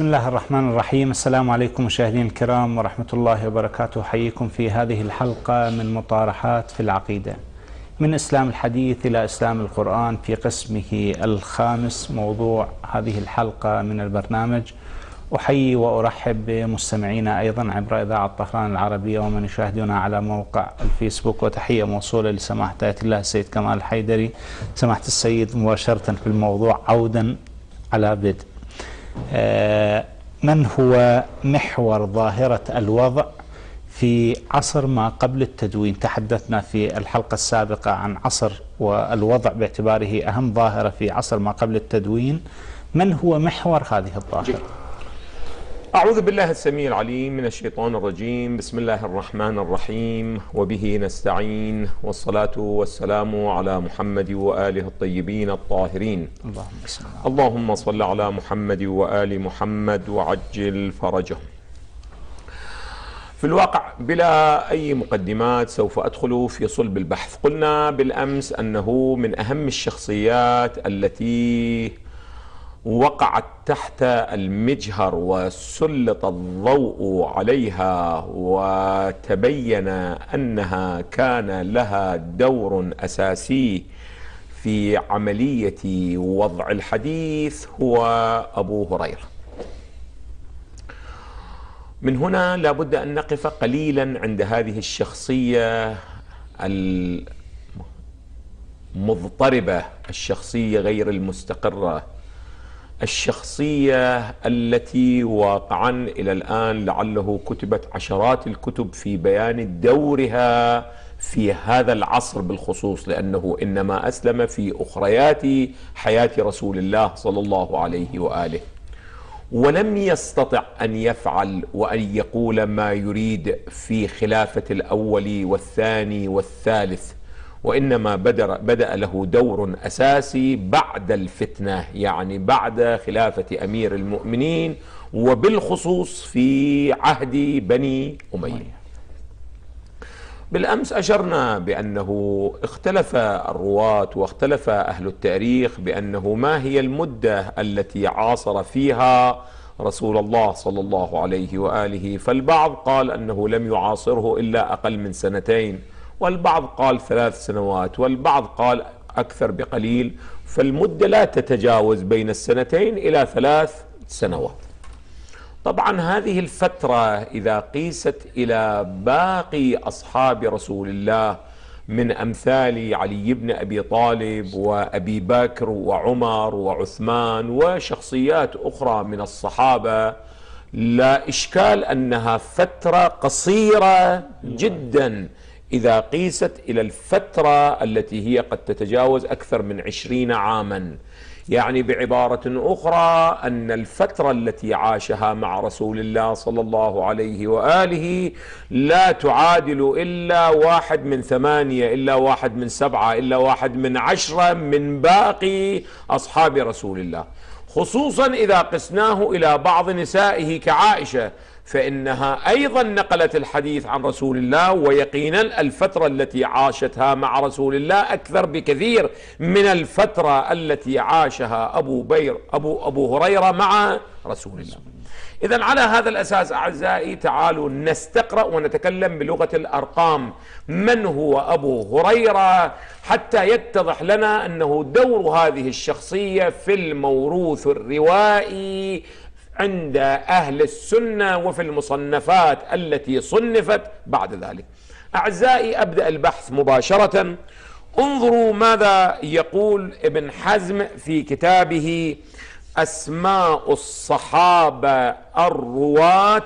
بسم الله الرحمن الرحيم. السلام عليكم مشاهدينا الكرام ورحمة الله وبركاته. حييكم في هذه الحلقة من مطارحات في العقيدة، من إسلام الحديث إلى إسلام القرآن، في قسمه الخامس. موضوع هذه الحلقة من البرنامج. أحيي وأرحب بمستمعينا أيضا عبر إذاعة طهران العربية ومن يشاهدنا على موقع الفيسبوك، وتحية موصولة لسماحة آية الله السيد كمال الحيدري. سماحة السيد، مباشرة في الموضوع عودا على بدء. من هو محور ظاهرة الوضع في عصر ما قبل التدوين؟ تحدثنا في الحلقة السابقة عن عصر والوضع باعتباره أهم ظاهرة في عصر ما قبل التدوين. من هو محور هذه الظاهرة؟ أعوذ بالله السميع العليم من الشيطان الرجيم. بسم الله الرحمن الرحيم، وبه نستعين، والصلاة والسلام على محمد وآله الطيبين الطاهرين. اللهم صل على محمد وآل محمد وعجل فرجهم. في الواقع بلا أي مقدمات سوف أدخل في صلب البحث. قلنا بالأمس أنه من أهم الشخصيات التي وقعت تحت المجهر وسلط الضوء عليها وتبين أنها كان لها دور أساسي في عملية وضع الحديث هو أبو هريرة. من هنا لابد أن نقف قليلا عند هذه الشخصية المضطربة، الشخصية غير المستقرة، الشخصية التي واقعا إلى الآن لعله كتبت عشرات الكتب في بيان دورها في هذا العصر بالخصوص، لأنه إنما أسلم في أخريات حياة رسول الله صلى الله عليه وآله، ولم يستطع أن يفعل وأن يقول ما يريد في خلافة الأول والثاني والثالث، وإنما بدأ له دور أساسي بعد الفتنة، يعني بعد خلافة أمير المؤمنين، وبالخصوص في عهد بني أمية. بالأمس أشرنا بأنه اختلف الرواة واختلف أهل التاريخ بأنه ما هي المدة التي عاصر فيها رسول الله صلى الله عليه وآله. فالبعض قال أنه لم يعاصره إلا أقل من سنتين، والبعض قال 3 سنوات، والبعض قال أكثر بقليل، فالمدة لا تتجاوز بين 2 إلى 3 سنوات. طبعا هذه الفترة إذا قيست إلى باقي أصحاب رسول الله من أمثال علي بن أبي طالب وأبي بكر وعمر وعثمان وشخصيات أخرى من الصحابة، لا إشكال أنها فترة قصيرة جدا إذا قيست إلى الفترة التي هي قد تتجاوز أكثر من 20 عاما. يعني بعبارة أخرى أن الفترة التي عاشها مع رسول الله صلى الله عليه وآله لا تعادل إلا 1 من 8، إلا 1 من 7، إلا 1 من 10 من باقي أصحاب رسول الله، خصوصا إذا قسناه إلى بعض نسائه كعائشة، فإنها أيضا نقلت الحديث عن رسول الله، ويقينا الفترة التي عاشتها مع رسول الله أكثر بكثير من الفترة التي عاشها أبو هريرة مع رسول الله. إذن على هذا الأساس أعزائي تعالوا نستقرأ ونتكلم بلغة الأرقام. من هو أبو هريرة حتى يتضح لنا أنه دور هذه الشخصية في الموروث الروائي عند أهل السنة وفي المصنفات التي صنفت بعد ذلك. أعزائي أبدأ البحث مباشرة. انظروا ماذا يقول ابن حزم في كتابه أسماء الصحابة الرواة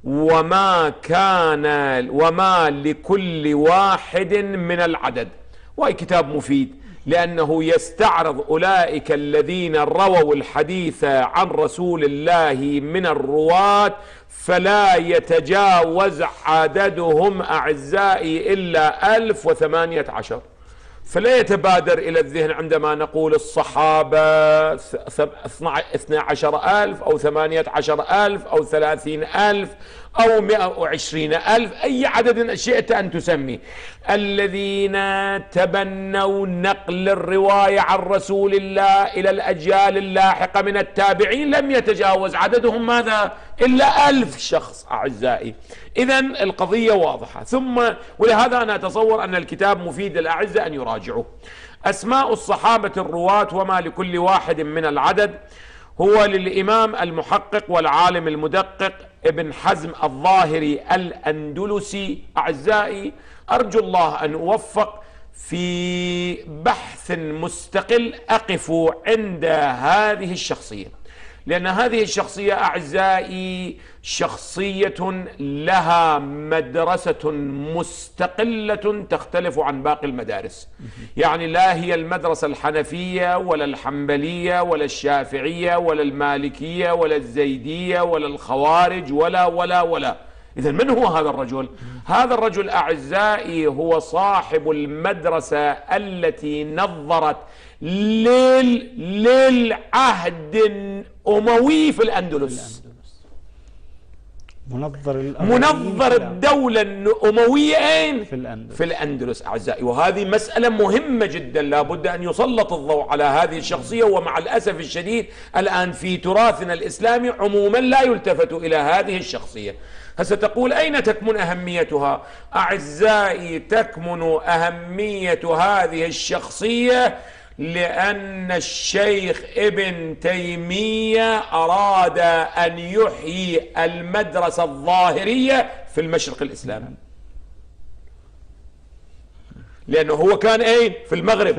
وما لكل واحد من العدد. وهي كتاب مفيد لأنه يستعرض أولئك الذين رووا الحديث عن رسول الله من الرواة، فلا يتجاوز عددهم أعزائي إلا 1018. فلا يتبادر إلى الذهن عندما نقول الصحابة 12,000 أو 18,000 أو 30,000 أو 120,000، أي عدد شئت أن تسمي، الذين تبنوا نقل الرواية عن رسول الله إلى الأجيال اللاحقة من التابعين لم يتجاوز عددهم ماذا؟ إلا 1000 شخص أعزائي. إذن القضية واضحة. ثم ولهذا أنا أتصور أن الكتاب مفيد للأعزة أن يراجعوا. أسماء الصحابة الرواة وما لكل واحد من العدد هو للإمام المحقق والعالم المدقق ابن حزم الظاهري الأندلسي. أعزائي أرجو الله أن أوفق في بحث مستقل أقف عند هذه الشخصية، لأن هذه الشخصية أعزائي شخصية لها مدرسة مستقلة تختلف عن باقي المدارس. يعني لا هي المدرسة الحنفية ولا الحنبلية ولا الشافعية ولا المالكية ولا الزيدية ولا الخوارج ولا ولا ولا. إذن من هو هذا الرجل؟ هذا الرجل أعزائي هو صاحب المدرسة التي نظرت للعهد الأموي في الأندلس، منظر الدولة الأموية أين؟ في الأندلس أعزائي. وهذه مسألة مهمة جدا لا بد أن يسلط الضوء على هذه الشخصية. ومع الأسف الشديد الآن في تراثنا الإسلامي عموما لا يلتفت إلى هذه الشخصية. هسه تقول أين تكمن أهميتها؟ أعزائي تكمن أهمية هذه الشخصية لأن الشيخ ابن تيمية أراد أن يحيي المدرسة الظاهرية في المشرق الإسلامي، لأنه هو كان أين؟ في المغرب،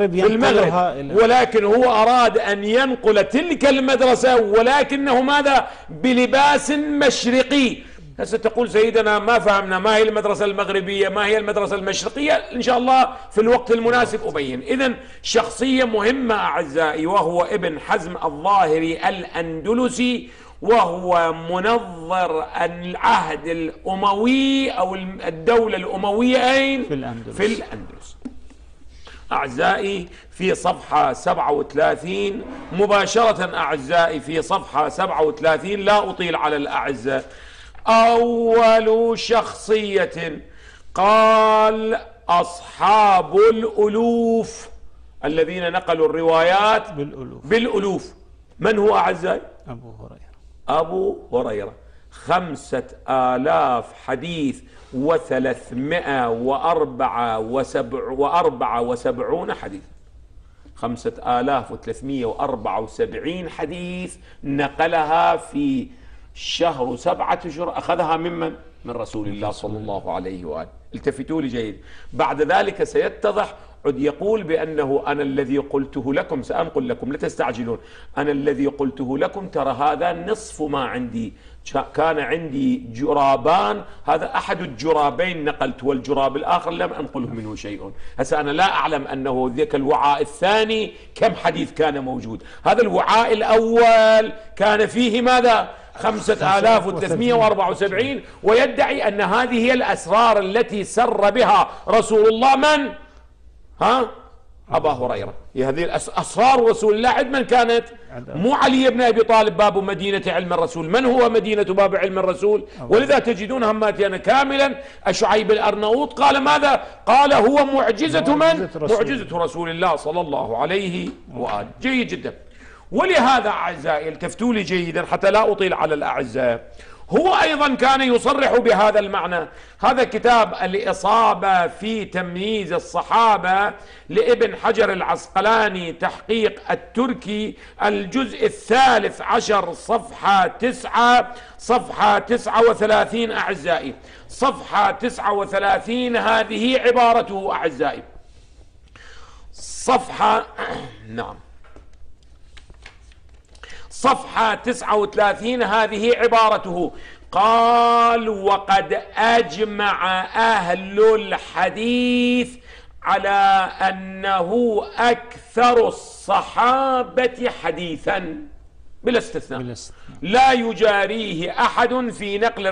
ولكن هو أراد أن ينقل تلك المدرسة ولكنه ماذا؟ بلباس مشرقي. هسه تقول سيدنا ما فهمنا ما هي المدرسة المغربية ما هي المدرسة المشرقية، إن شاء الله في الوقت المناسب أبين. إذن شخصية مهمة أعزائي، وهو ابن حزم الظاهري الأندلسي، وهو منظر العهد الأموي أو الدولة الأموية أين؟ في الأندلس. أعزائي في صفحة 37 مباشرة أعزائي في صفحة 37 لا أطيل على الأعزة. أول شخصية قال أصحاب الألوف الذين نقلوا الروايات بالألوف. من هو أعزائي؟ أبو هريرة 5,000 حديث و374 حديث. 5,374 حديث نقلها في شهر 7 أشهر. أخذها ممن؟ من رسول الله صلى الله عليه وآله. التفتوا لي جيد. بعد ذلك سيتضح عد يقول بأنه أنا الذي قلته لكم، سأنقل لكم لا تستعجلون، أنا الذي قلته لكم ترى هذا نصف ما عندي، كان عندي جرابان، هذا أحد الجرابين نقلت والجراب الآخر لم أنقله منه شيء. هسه أنا لا أعلم أنه ذاك الوعاء الثاني كم حديث كان موجود. هذا الوعاء الأول كان فيه ماذا؟ 5,374. ويدعي أن هذه هي الأسرار التي سر بها رسول الله من؟ أبا هريرة. هذه الأسرار رسول الله عند من كانت؟ مو علي بن أبي طالب باب مدينة علم الرسول. من هو مدينة باب علم الرسول؟ ولذا تجدون هماتنا كاملا شعيب الأرناؤوط قال ماذا؟ قال هو معجزة من؟ معجزة رسول الله صلى الله عليه وآله. جيد جدا. ولهذا أعزائي التفتوا لي جيدا حتى لا أطيل على الأعزاء، هو أيضا كان يصرح بهذا المعنى. هذا كتاب الإصابة في تمييز الصحابة لابن حجر العسقلاني تحقيق التركي، الجزء 13 صفحة 39 أعزائي. صفحة 39 هذه عبارته أعزائي. صفحة 39 هذه عبارته. قال وقد أجمع أهل الحديث على أنه أكثر الصحابة حديثا بلا استثناء، لا يجاريه أحد في نقل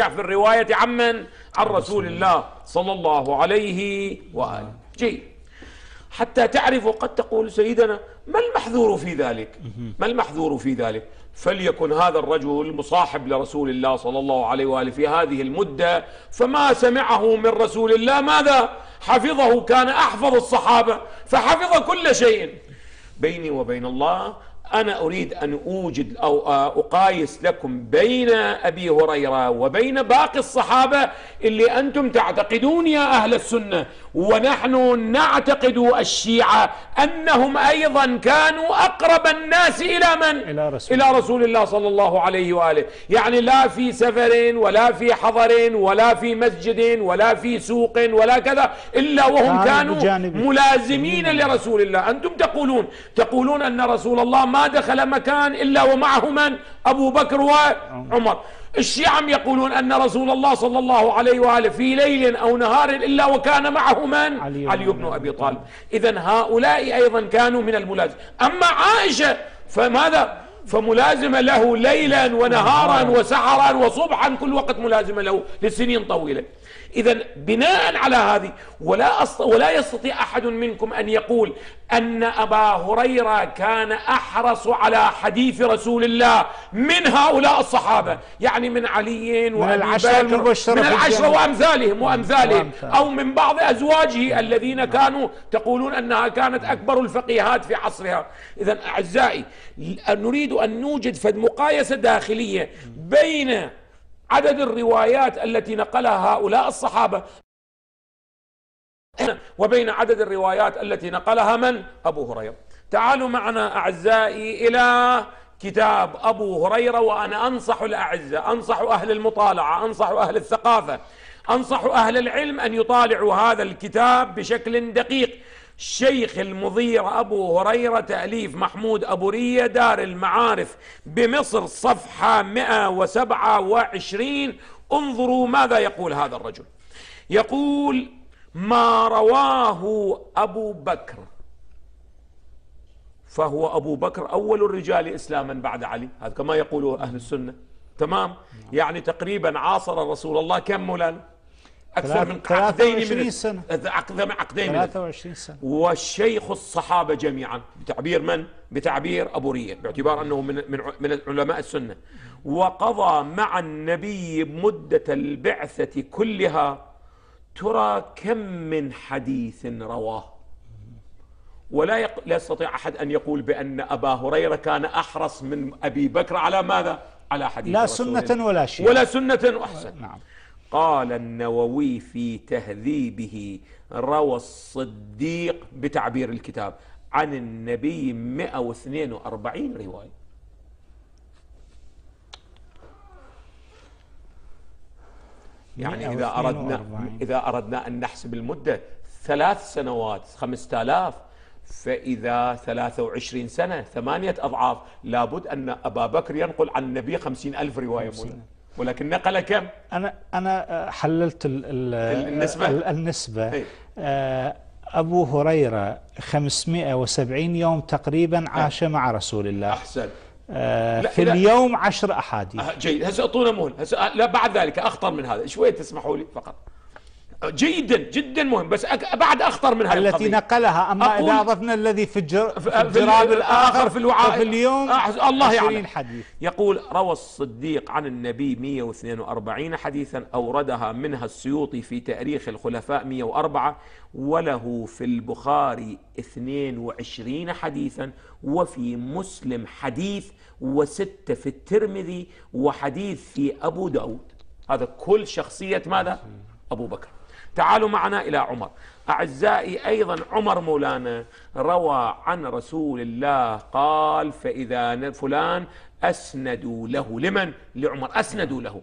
الرواية عمن؟ عن رسول الله صلى الله عليه وآله. جيد. حتى تعرفوا. قد تقول سيدنا ما المحذور في ذلك؟ ما المحذور في ذلك؟ فليكن هذا الرجل مصاحب لرسول الله صلى الله عليه وآله في هذه المدة، فما سمعه من رسول الله ماذا؟ حفظه، كان أحفظ الصحابة فحفظ كل شيء. بيني وبين الله أنا أريد أن أوجد أو أقايس لكم بين أبي هريرة وبين باقي الصحابة اللي أنتم تعتقدون يا أهل السنة ونحن نعتقد الشيعة أنهم أيضا كانوا أقرب الناس إلى من؟ إلى رسول الله صلى الله عليه وآله. يعني لا في سفر ولا في حضر ولا في مسجد ولا في سوق ولا كذا إلا وهم كانوا ملازمين لرسول الله. أنتم تقولون أن رسول الله ما دخل مكان إلا ومعه من؟ أبو بكر وعمر. الشيعة يقولون أن رسول الله صلى الله عليه وآله في ليل أو نهار إلا وكان معه من؟ علي بن أبي طالب. إذن هؤلاء أيضا كانوا من الملازم. أما عائشة فماذا؟ فملازمة له ليلا ونهارا وسحرا وصبحا، كل وقت ملازمة له لسنين طويلة. إذن بناء على هذه ولا يستطيع أحد منكم أن يقول أن أبا هريرة كان أحرص على حديث رسول الله من هؤلاء الصحابة، يعني من علي وأبي بكر، من العشرة وأمثالهم أو من بعض أزواجه الذين كانوا تقولون أنها كانت أكبر الفقيهات في عصرها. إذن أعزائي نريد أن نوجد فد مقايسة داخلية بين عدد الروايات التي نقلها هؤلاء الصحابة وبين عدد الروايات التي نقلها من؟ أبو هريرة. تعالوا معنا أعزائي إلى كتاب أبو هريرة، وأنا أنصح الأعزة، أنصح أهل المطالعة، أنصح أهل الثقافة، أنصح أهل العلم أن يطالعوا هذا الكتاب بشكل دقيق. شيخ المضير أبو هريرة، تأليف محمود أبو رية، دار المعارف بمصر، صفحة 127. انظروا ماذا يقول هذا الرجل. يقول: ما رواه أبو بكر فهو أبو بكر أول الرجال إسلاما بعد علي. هذا كما يقوله أهل السنة. تمام. يعني تقريبا عاصر رسول الله كم مولانا؟ أكثر من 23 سنة. أكثر من عقدين 23 سنة. والشيخ الصحابة جميعا بتعبير من؟ بتعبير أبو رية، باعتبار أنه من علماء السنة. وقضى مع النبي مدة البعثة كلها. ترى كم من حديث رواه. ولا يستطيع أحد أن يقول بأن أبا هريرة كان أحرص من أبي بكر على ماذا؟ على حديث لا سنة ولا شيء، ولا سنة. أحسن. نعم. قال النووي في تهذيبه: روى الصديق بتعبير الكتاب عن النبي 142 رواية. يعني إذا أردنا أن نحسب المدة 3 سنوات 5000، فإذا 23 سنة 8 أضعاف. لابد أن أبا بكر ينقل عن النبي 50,000 رواية مولانا. ولكن نقل كم؟ أنا حللت النسبة. أبو هريرة 570 يوم تقريبا عاش مع رسول الله. أحسن. في اليوم 10 أحاديث. جيد. هسه أعطونا مهل. لا، بعد ذلك أخطر من هذا شوية، تسمحوا لي فقط. جيدا جدا مهم، بس بعد أخطر من هذه التي نقلها. أما إذا أضفنا الذي في الجراب الآخر في الوعاء في اليوم الله يعلم. حديث. يقول: روى الصديق عن النبي 142 حديثا، أوردها منها السيوطي في تاريخ الخلفاء 104، وله في البخاري 22 حديثا، وفي مسلم حديث، و6 في الترمذي، وحديث في أبو داود. هذا كل شخصية ماذا؟ أبو بكر. تعالوا معنا إلى عمر. أعزائي أيضا عمر مولانا روى عن رسول الله قال: فإذا فلان أسندوا له. لمن؟ لعمر. أسندوا له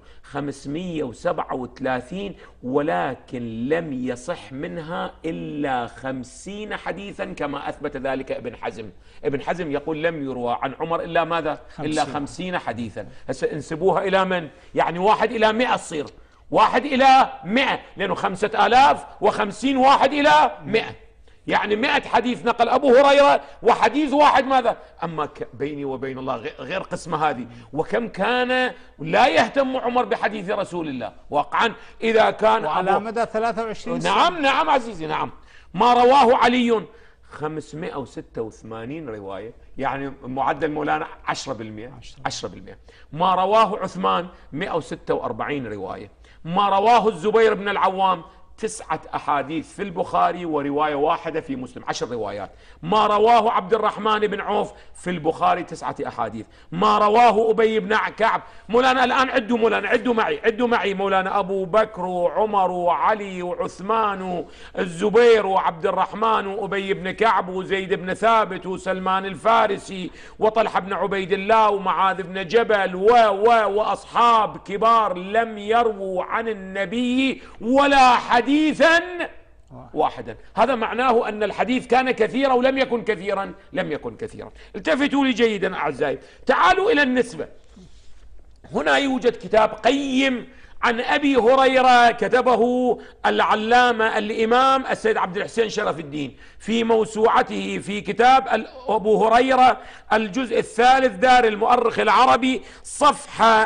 537، ولكن لم يصح منها إلا 50 حديثا، كما أثبت ذلك ابن حزم. ابن حزم يقول لم يروى عن عمر إلا ماذا؟ إلا 50 حديثا. هسه انسبوها إلى من؟ يعني 1 إلى 100 تصير 1 إلى 100، لأنه 5050 1 إلى 100، يعني 100 حديث نقل أبو هريرة، وحديث واحد ماذا؟ أما بيني وبين الله غير قسمة هذه. وكم كان لا يهتم عمر بحديث رسول الله واقعا إذا كان وعلى مدى 23 سنة. نعم عزيزي، نعم. ما رواه علي 586 رواية، يعني معدل مولانا 10%. ما رواه عثمان 146 رواية. ما رواه الزبير بن العوام 9 أحاديث في البخاري ورواية واحدة في مسلم، 10 روايات. ما رواه عبد الرحمن بن عوف في البخاري 9 أحاديث. ما رواه أبي بن كعب، مولانا الآن عدوا، مولانا عدوا معي مولانا، أبو بكر وعمر وعلي وعثمان والزبير وعبد الرحمن وأبي بن كعب وزيد بن ثابت وسلمان الفارسي وطلحة بن عبيد الله ومعاذ بن جبل وأصحاب كبار لم يرووا عن النبي ولا حديثا واحدا. هذا معناه أن الحديث كان كثيرا ولم يكن كثيرا، لم يكن كثيرا. التفتوا لي جيدا أعزائي، تعالوا إلى النسبة. هنا يوجد كتاب قيم عن أبي هريرة كتبه العلامة الإمام السيد عبد الحسين شرف الدين في موسوعته في كتاب أبو هريرة الجزء الثالث دار المؤرخ العربي صفحة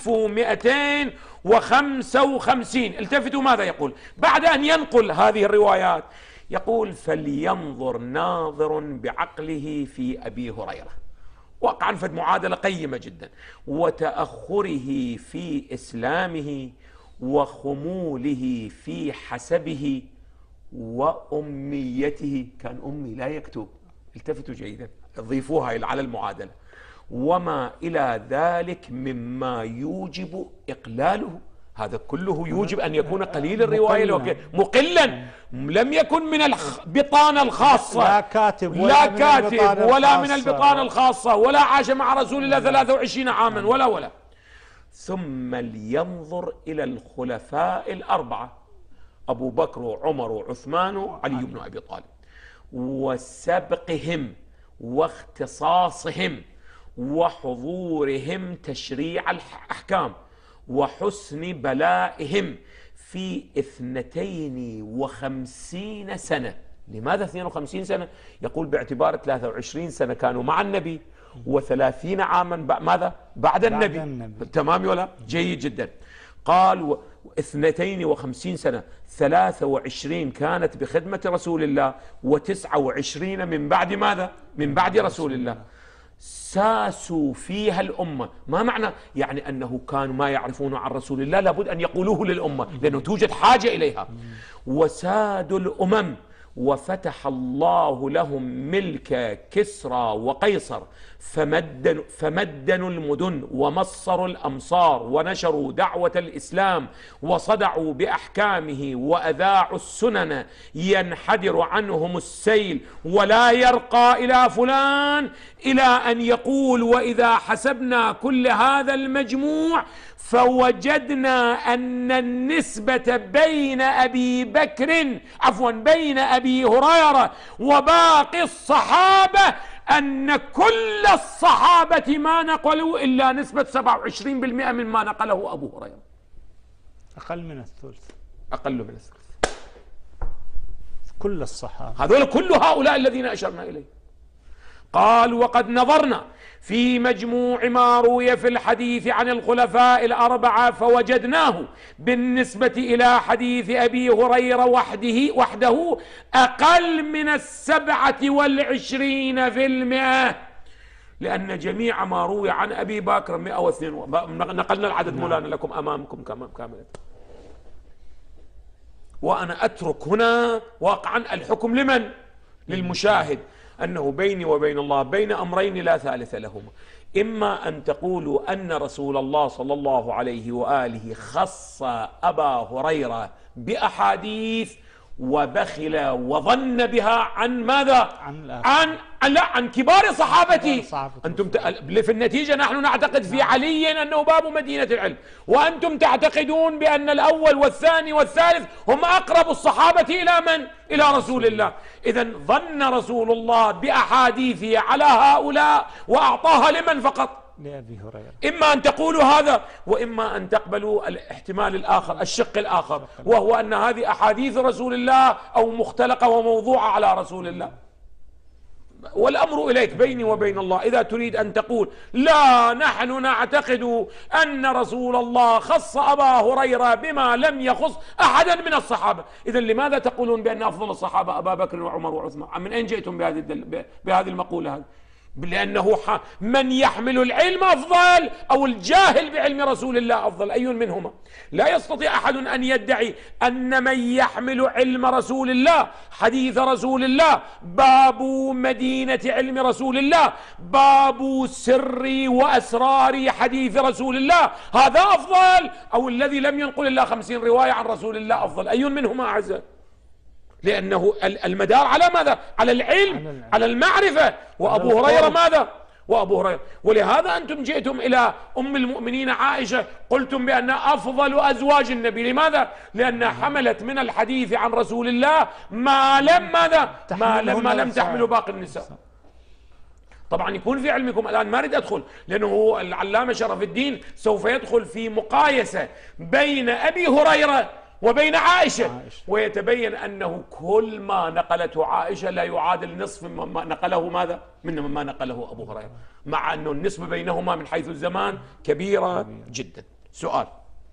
1255. التفتوا ماذا يقول بعد أن ينقل هذه الروايات؟ يقول: فلينظر ناظر بعقله في أبي هريرة، وقعا فد معادلة قيمة جدا، وتأخره في إسلامه وخموله في حسبه وأميته، كان أمي لا يكتب. التفتوا جيدا، ضيفوها على المعادلة. وما إلى ذلك مما يوجب إقلاله، هذا كله يوجب أن يكون قليل الرواية مقلا، لم يكن من البطانة الخاصة، لا كاتب ولا من البطانة الخاصة، ولا عاش مع رسول الله 23 عاما ولا. ثم لينظر إلى الخلفاء الأربعة، أبو بكر وعمر وعثمان وعلي بن أبي طالب، وسبقهم واختصاصهم وحضورهم تشريع الأحكام وحسن بلائهم في 52 سنة. لماذا 52 سنة؟ يقول باعتبار 23 سنة كانوا مع النبي و30 عاما ماذا؟ بعد النبي. تمام ولا؟ جيد جدا. قال 52 سنة، 23 كانت بخدمة رسول الله و29 من بعد ماذا؟ من بعد رسول الله. ساسوا فيها الأمة. ما معنى؟ يعني أنه كانوا ما يعرفون عن رسول الله لابد أن يقولوه للأمة لأنه توجد حاجة إليها. وسادوا الأمم، وفتح الله لهم ملك كسرى وقيصر، فمدنوا المدن ومصروا الأمصار ونشروا دعوة الإسلام وصدعوا بأحكامه وأذاعوا السنن، ينحدر عنهم السيل ولا يرقى إلى فلان، إلى أن يقول: وإذا حسبنا كل هذا المجموع فوجدنا أن النسبة بين بين أبي هريرة وباقي الصحابة أن كل الصحابة ما نقلوا إلا نسبة 27% مما نقله أبو هريرة، أقل من الثلث. كل الصحابة، هذول كل هؤلاء الذين أشرنا إليه. قال: وقد نظرنا في مجموع ما روي في الحديث عن الخلفاء الأربعة فوجدناه بالنسبة إلى حديث أبي هريرة وحده أقل من 27%، لأن جميع ما روي عن أبي بكر 102. نقلنا العدد مولانا لكم أمامكم كاملا. وأنا أترك هنا واقعا الحكم لمن؟ للمشاهد، أنه بيني وبين الله بين أمرين لا ثالث لهما: إما أن تقولوا أن رسول الله صلى الله عليه وآله خص أبا هريرة بأحاديث وبخل وظن بها عن ماذا؟ عن كبار صحابته. أنتم في النتيجة نحن نعتقد في علي أنه باب مدينة العلم، وأنتم تعتقدون بأن الأول والثاني والثالث هم أقرب الصحابة إلى من؟ إلى رسول الله. إذن ظن رسول الله بأحاديثه على هؤلاء وأعطاها لمن فقط؟ لأبي هريرة. إما أن تقولوا هذا، وإما أن تقبلوا الاحتمال الآخر، الشق الآخر، وهو أن هذه أحاديث رسول الله أو مختلقة وموضوعة على رسول الله. والأمر إليك بيني وبين الله. إذا تريد أن تقول لا نحن نعتقد أن رسول الله خص أبا هريرة بما لم يخص أحدا من الصحابة، إذا لماذا تقولون بأن أفضل الصحابة أبا بكر وعمر وعثمان؟ من أين جئتم بهذه المقولة هذه؟ لأنه من يحمل العلم أفضل أو الجاهل بعلم رسول الله أفضل؟ أي منهما؟ لا يستطيع أحد أن يدعي أن من يحمل علم رسول الله، حديث رسول الله، باب مدينة علم رسول الله، باب سر وأسرار حديث رسول الله، هذا أفضل، أو الذي لم ينقل إلا 50 رواية عن رسول الله أفضل؟ أي منهما أعزائي؟ لأنه المدار على ماذا؟ على العلم، على المعرفة. وأبو هريرة ماذا؟ وأبو هريرة. ولهذا أنتم جئتم إلى أم المؤمنين عائشة قلتم بأنها أفضل أزواج النبي. لماذا؟ لأنها حملت من الحديث عن رسول الله ما لم ماذا؟ ما لم تحمل باقي النساء. طبعا يكون في علمكم الآن، ما أريد أدخل، لأنه العلامة شرف الدين سوف يدخل في مقايسة بين أبي هريرة وبين عائشة، ويتبين أنه كل ما نقلته عائشة لا يعادل نصف ما نقله ماذا؟ مما نقله أبو هريرة، مع أنه النسبة بينهما من حيث الزمان كبيرة جدا. سؤال،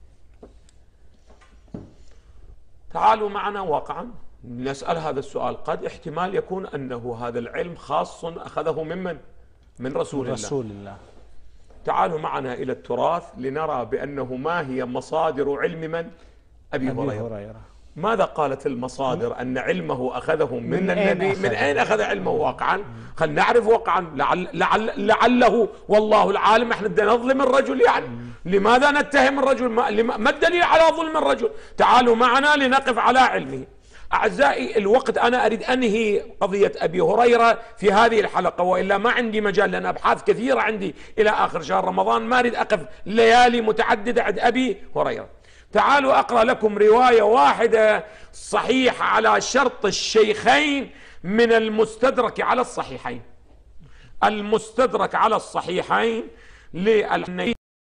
تعالوا معنا واقعا نسأل هذا السؤال. قد احتمال يكون أنه هذا العلم خاص أخذه من رسول الله. تعالوا معنا إلى التراث لنرى بأنه ما هي مصادر علم من؟ أبي هريرة. ماذا قالت المصادر أن علمه أخذه من النبي؟ من أين أخذ علمه واقعا؟ خلينا نعرف واقعا. لعله والله العالم احنا بدنا نظلم الرجل يعني. لماذا نتهم الرجل؟ ما الدليل على ظلم الرجل؟ تعالوا معنا لنقف على علمه. أعزائي الوقت، أنا أريد أنهي قضية أبي هريرة في هذه الحلقة، وإلا ما عندي مجال، لأن أبحاث كثيرة عندي إلى آخر شهر رمضان، ما أريد أقف ليالي متعددة عند أبي هريرة. تعالوا أقرأ لكم رواية واحدة صحيحة على شرط الشيخين من المستدرك على الصحيحين. المستدرك على الصحيحين للحنيفي،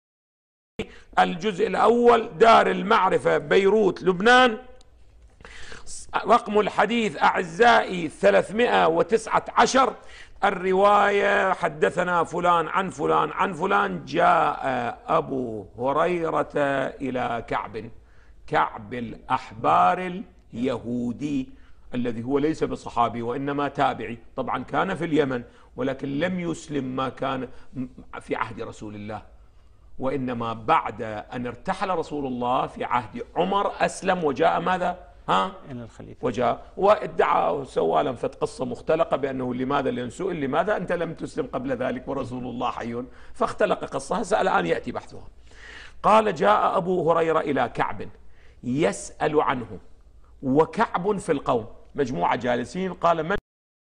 الجزء الأول، دار المعرفة، بيروت، لبنان. رقم الحديث أعزائي 319. الرواية: حدثنا فلان عن فلان عن فلان، جاء أبو هريرة إلى كعب الأحبار اليهودي، الذي هو ليس بصحابي وإنما تابعي، طبعا كان في اليمن ولكن لم يسلم ما كان في عهد رسول الله، وإنما بعد أن ارتحل رسول الله في عهد عمر أسلم وجاء ماذا؟ وجاء وادعى وسوى لنفة قصة مختلقة بأنه لماذا لنسئل لماذا أنت لم تسلم قبل ذلك ورسول الله حي، فاختلق قصة الآن يأتي بحثها. قال: جاء أبو هريرة إلى كعب يسأل عنه، وكعب في القوم، مجموعة جالسين. قال: من؟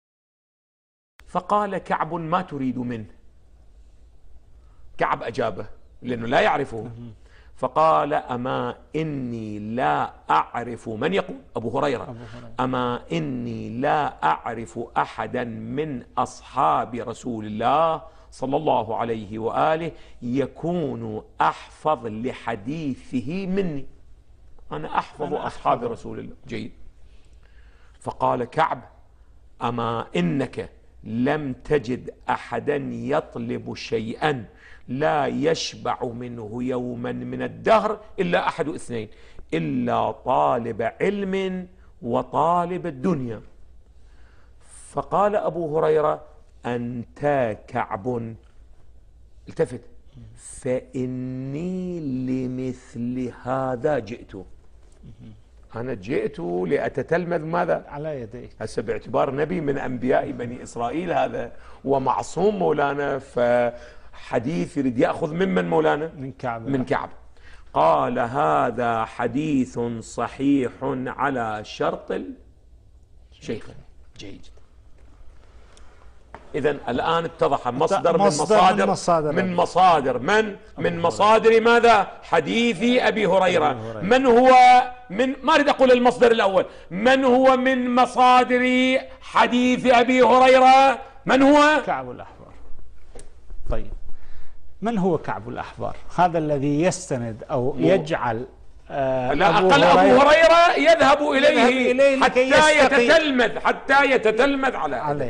فقال كعب: ما تريد منه؟ كعب أجابه لأنه لا يعرفه. فقال: أما إني لا أعرف. من يقول؟ أبو هريرة. أما إني لا أعرف أحدا من أصحاب رسول الله صلى الله عليه وآله يكون أحفظ لحديثه مني. أنا أحفظ أصحاب رسول الله. جيد. فقال كعب: أما إنك لم تجد أحدا يطلب شيئا لا يشبع منه يوما من الدهر إلا أحد اثنين، إلا طالب علم وطالب الدنيا. فقال أبو هريرة: أنت كعب. التفت: فإني لمثل هذا جئت. أنا جئت لأتتلمذ ماذا؟ على يديك. هسه باعتبار نبي من أنبياء بني إسرائيل هذا ومعصوم مولانا، فحديث يريد يأخذ ممن مولانا؟ من كعب. قال: هذا حديث صحيح على شرط الشيخين. جيد. إذن الآن اتضح مصدر من مصادر ماذا؟ حديث أبي هريرة. من هو ما أريد أقول المصدر الأول، من هو من مصادر حديث أبي هريرة؟ من هو؟ كعب الأحبار. طيب، من هو كعب الأحبار؟ هذا الذي يستند أو يجعل لا أقل أبو هريرة يذهب إليه حتى يتتلمذ على يده.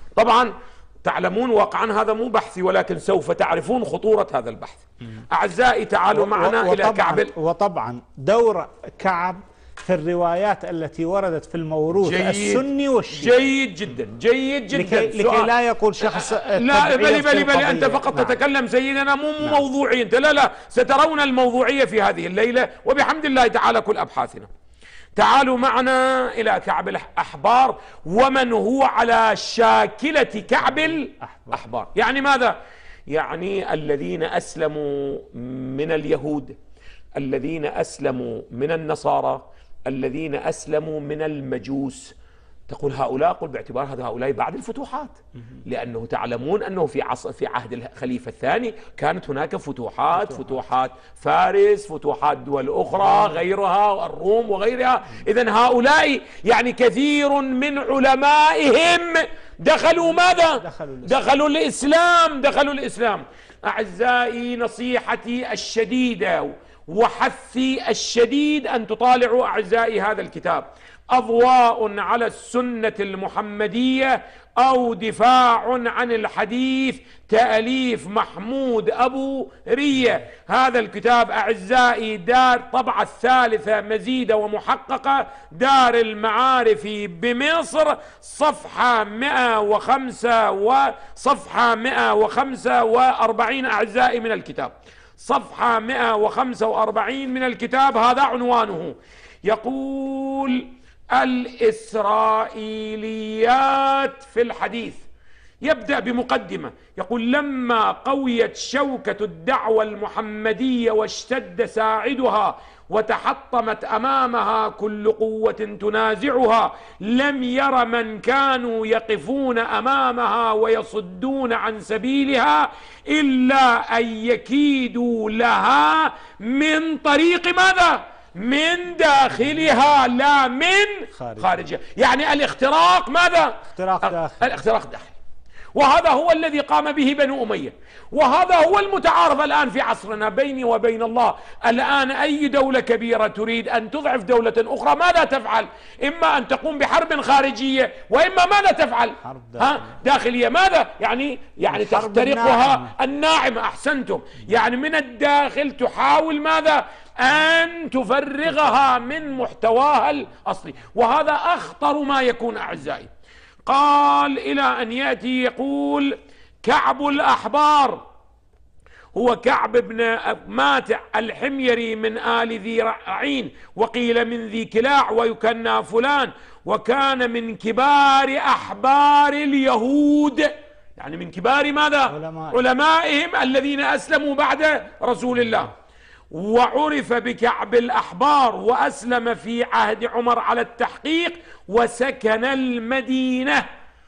طبعا تعلمون واقعا هذا مو بحثي، ولكن سوف تعرفون خطورة هذا البحث. أعزائي تعالوا معنا إلى كعب. وطبعا دور كعب في الروايات التي وردت في الموروث السني والشيعي جيد جدا، جيد جدا، لكي لا يقول شخص لا بل أنت فقط تتكلم سيدنا مو موضوعي أنت. لا سترون الموضوعية في هذه الليلة وبحمد الله تعالى كل أبحاثنا. تعالوا معنا إلى كعب الأحبار ومن هو على شاكلة كعب الأحبار. يعني ماذا؟ يعني الذين أسلموا من اليهود، الذين أسلموا من النصارى، الذين أسلموا من المجوس. تقول هؤلاء، قل باعتبار هؤلاء بعد الفتوحات، لأنه تعلمون أنه في عهد الخليفة الثاني كانت هناك فتوحات فارس، فتوحات دول أخرى غيرها، الروم وغيرها. إذن هؤلاء يعني كثير من علمائهم دخلوا ماذا؟ دخلوا الإسلام. أعزائي نصيحتي الشديدة وحثي الشديد أن تطالعوا أعزائي هذا الكتاب، أضواء على السنة المحمدية أو دفاع عن الحديث، تأليف محمود أبو رية. هذا الكتاب أعزائي دار طبعة الثالثة مزيدة ومحققة، دار المعارف بمصر، صفحة 105 وصفحة 145 أعزائي من الكتاب، صفحة 145 من الكتاب. هذا عنوانه، يقول الإسرائيليات في الحديث. يبدأ بمقدمة يقول: لما قويت شوكة الدعوة المحمدية واشتد ساعدها وتحطمت أمامها كل قوة تنازعها، لم ير من كانوا يقفون أمامها ويصدون عن سبيلها إلا أن يكيدوا لها من طريق ماذا؟ من داخلها لا من خارجها. يعني الاختراق ماذا؟ الاختراق داخلي. وهذا هو الذي قام به بنو أمية، وهذا هو المتعارف الآن في عصرنا بيني وبين الله. الآن أي دولة كبيرة تريد أن تضعف دولة أخرى ماذا تفعل؟ إما أن تقوم بحرب خارجية، وإما ماذا تفعل؟ داخلية. ماذا؟ يعني تخترقها الناعمة. أحسنتم. يعني من الداخل تحاول ماذا؟ أن تفرغها من محتواها الأصلي، وهذا أخطر ما يكون أعزائي. قال إلى أن يأتي يقول: كعب الأحبار هو كعب بن ماتع الحميري من آل ذي رعين، وقيل من ذي كلاع، ويكنى فلان، وكان من كبار أحبار اليهود، يعني من كبار ماذا؟ علمائهم الذين أسلموا بعد رسول الله. وعرف بكعب الأحبار، وأسلم في عهد عمر على التحقيق، وسكن المدينة،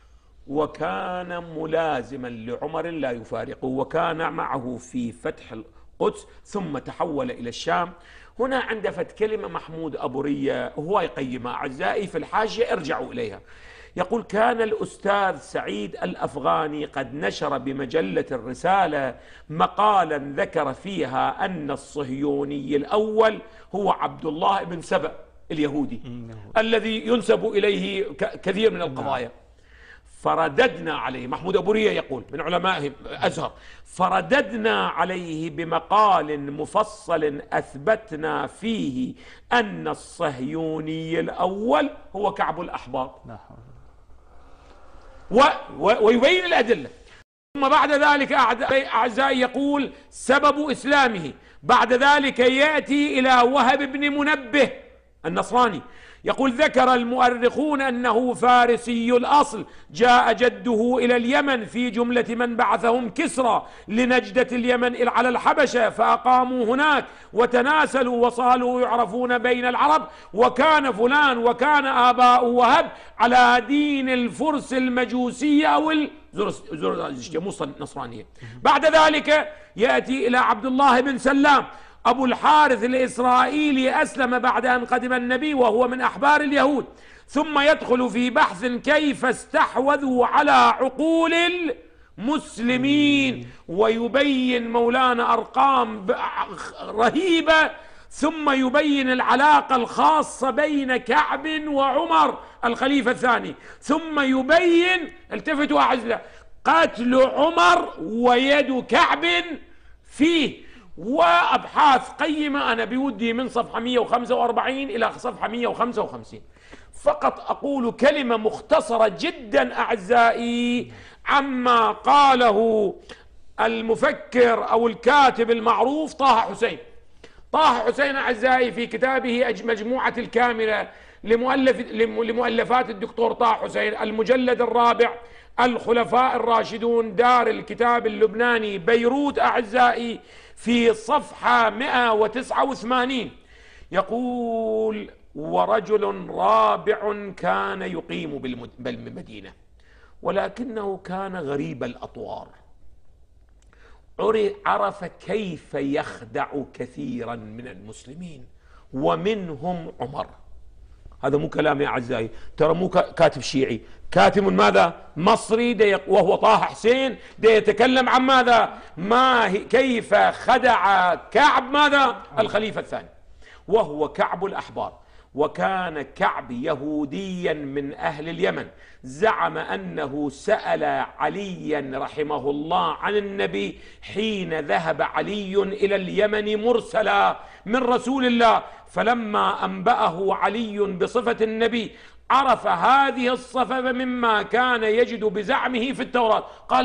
وكان ملازما لعمر لا يفارقه، وكان معه في فتح القدس، ثم تحول إلى الشام. هنا عند فت كلمة محمود أبو رية هو يقيمها أعزائي في الحاشية، ارجعوا إليها. يقول: كان الأستاذ سعيد الأفغاني قد نشر بمجلة الرسالة مقالا ذكر فيها أن الصهيوني الأول هو عبد الله بن سبأ اليهودي الذي ينسب إليه كثير من القضايا. فرددنا عليه، محمود أبو رية يقول من علماء أزهر، فرددنا عليه بمقال مفصل أثبتنا فيه أن الصهيوني الأول هو كعب الأحبار، ويبين الأدلة. ثم بعد ذلك أعزائي يقول: سبب إسلامه. بعد ذلك يأتي إلى وهب بن منبه النصراني، يقول: ذكر المؤرخون أنه فارسي الأصل، جاء جده إلى اليمن في جملة من بعثهم كسرى لنجدة اليمن على الحبشة، فأقاموا هناك وتناسلوا وصالوا يعرفون بين العرب، وكان فلان وكان آباء وهب على دين الفرس المجوسية أو الزرزشتية مو النصرانية. بعد ذلك يأتي إلى عبد الله بن سلام أبو الحارث الإسرائيلي، أسلم بعد أن قدم النبي وهو من أحبار اليهود. ثم يدخل في بحث كيف استحوذوا على عقول المسلمين، ويبين مولانا أرقام رهيبة، ثم يبين العلاقة الخاصة بين كعب وعمر الخليفة الثاني. ثم يبين، التفتوا أعزائي، قتل عمر ويد كعب فيه. وأبحاث قيمة أنا بودي من صفحة 145 إلى صفحة 155. فقط أقول كلمة مختصرة جدا أعزائي عما قاله المفكر أو الكاتب المعروف طه حسين. طه حسين أعزائي في كتابه مجموعة الكاملة لمؤلفات الدكتور طه حسين، المجلد الرابع، الخلفاء الراشدون، دار الكتاب اللبناني، بيروت أعزائي، في صفحة 189 يقول: ورجل رابع كان يقيم بالمدينة ولكنه كان غريب الأطوار، عرف كيف يخدع كثيرا من المسلمين ومنهم عمر. هذا مو كلامي أعزائي، ترى مو كاتب شيعي، كاتب ماذا؟ مصري، وهو طه حسين، يتكلم عن ماذا؟ كيف خدع كعب ماذا؟ الخليفة الثاني، وهو كعب الأحبار. وكان كعب يهوديا من أهل اليمن، زعم أنه سأل عليا رحمه الله عن النبي حين ذهب علي إلى اليمن مرسلا من رسول الله، فلما أنبأه علي بصفة النبي عرف هذه الصفة مما كان يجد بزعمه في التوراة. قال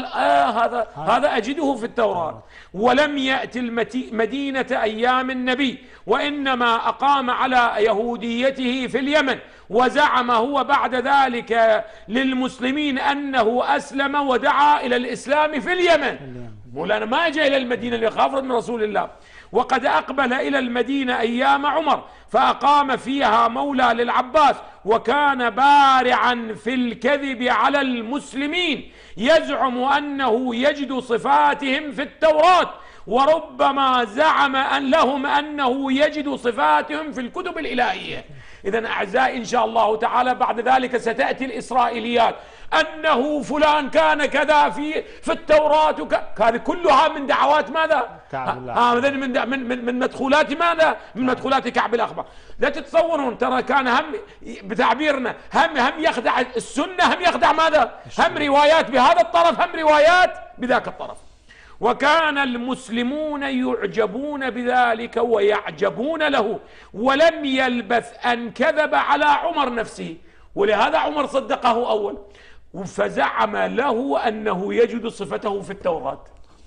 هذا أجده في التوراة. ولم يأتي المدينة أيام النبي، وإنما أقام على يهوديته في اليمن، وزعم هو بعد ذلك للمسلمين أنه أسلم ودعا إلى الإسلام في اليمن. مولانا ما جاء إلى المدينة ليخاف من رسول الله. وقد أقبل إلى المدينة أيام عمر فأقام فيها مولى للعباس، وكان بارعا في الكذب على المسلمين، يزعم أنه يجد صفاتهم في التوراة، وربما زعم أن لهم أنه يجد صفاتهم في الكتب الإلهية. إذن أعزائي إن شاء الله تعالى بعد ذلك ستأتي الإسرائيليات أنه فلان كان كذا في التوراة، هذه كلها من دعوات ماذا؟ هذا من مدخولات ماذا؟ من مدخولات كعب الأحبار. لا تتصورون، ترى كان هم بتعبيرنا هم يخدع السنة، هم يخدع ماذا؟ هم روايات بهذا الطرف، هم روايات بذاك الطرف. وكان المسلمون يعجبون بذلك ويعجبون له، ولم يلبث أن كذب على عمر نفسه، ولهذا عمر صدقه أول، فزعم له أنه يجد صفته في التوراة.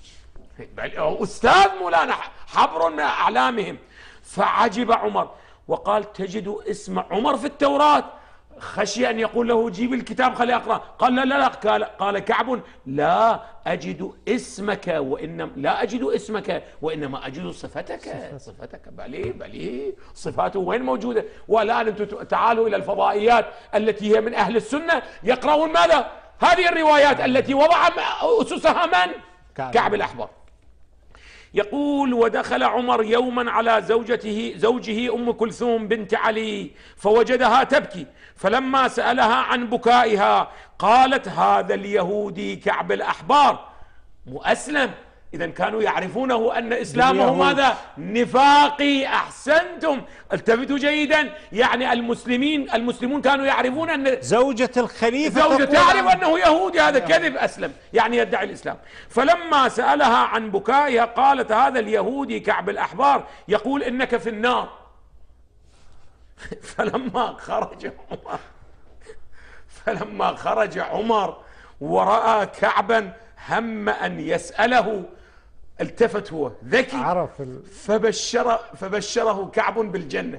أستاذ مولانا، حبر من أعلامهم. فعجب عمر وقال: تجد اسم عمر في التوراة؟ خشي أن يقول له جيب الكتاب خلي أقرأ. قال: لا قال كعب: لا أجد اسمك، لا أجد اسمك وإنما أجد صفتك. بلي صفاته وين موجودة؟ والآن أنتم تعالوا إلى الفضائيات التي هي من أهل السنة، يقرؤون ماذا؟ هذه الروايات التي وضع أسسها من؟ كعب الأحبار. يقول: ودخل عمر يوما على زوجه أم كلثوم بنت علي فوجدها تبكي، فلما سألها عن بكائها قالت: هذا اليهودي كعب الأحبار مؤسلم. إذا كانوا يعرفونه أن إسلامه ماذا؟ نفاقي. أحسنتم، التفتوا جيدا. يعني المسلمون كانوا يعرفون أن زوجة الخليفة تعرف أنه يهودي، هذا كذب، أسلم يعني يدعي الإسلام. فلما سألها عن بكائها قالت: هذا اليهودي كعب الأحبار يقول إنك في النار. فلما خرج عمر ورأى كعبا هم أن يسأله، التفت هو ذكي، عرف فبشره كعب بالجنة.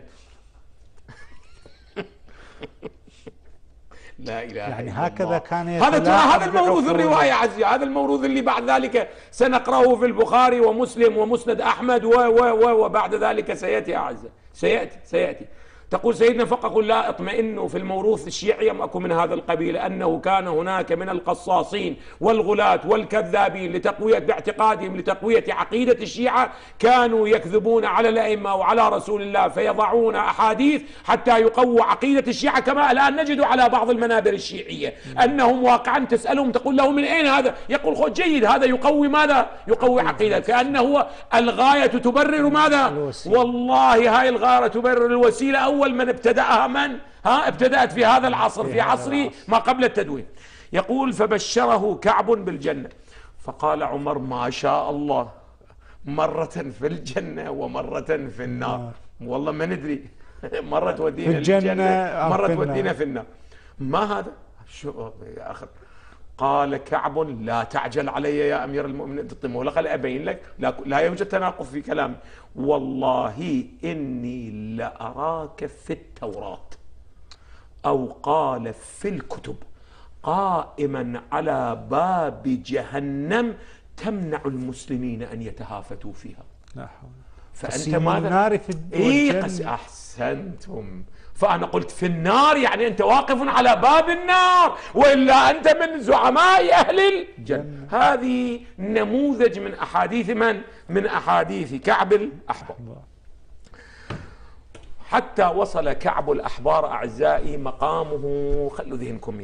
لا إله يعني إلا هكذا الله. كان هذا الموروث الرواية عزيزي، هذا الموروث اللي بعد ذلك سنقرأه في البخاري ومسلم ومسند أحمد وبعد ذلك سيأتي أعزائي، سيأتي. تقول سيدنا فقل لا اطمئنوا في الموروث الشيعي أكو من هذا القبيل أنه كان هناك من القصاصين والغلاة والكذابين لتقوية باعتقادهم لتقوية عقيدة الشيعة، كانوا يكذبون على الأئمة وعلى رسول الله، فيضعون أحاديث حتى يقووا عقيدة الشيعة، كما الآن نجد على بعض المنابر الشيعية أنهم واقعا تسألهم تقول له من أين هذا؟ يقول خذ جيد، هذا يقوي ماذا؟ يقوي عقيدة، كأنه الغاية تبرر ماذا؟ والله هاي الغاية تبرر الوسيلة. أول من ابتدأها من؟ ابتدأت في هذا العصر، في عصر ما قبل التدوين. يقول فبشره كعب بالجنة، فقال عمر ما شاء الله، مرة في الجنة ومرة في النار، والله ما ندري مرة تودينا الجنة مرة تودينا في النار، ما هذا؟ شو يا أخي؟ قال كعب لا تعجل علي يا أمير المؤمنين، تطمئن لك أبين لك لا يوجد تناقض في كلامي، والله إني لأراك في التوراة أو قال في الكتب قائما على باب جهنم تمنع المسلمين أن يتهافتوا فيها. لا حول. فأنت ماذا؟ أحسنتم. فأنا قلت في النار، يعني أنت واقف على باب النار، وإلا أنت من زعماء أهل الجنة. هذه نموذج من أحاديث من أحاديث كعب الأحبار. حتى وصل كعب الأحبار أعزائي مقامه، خلوا ذهنكم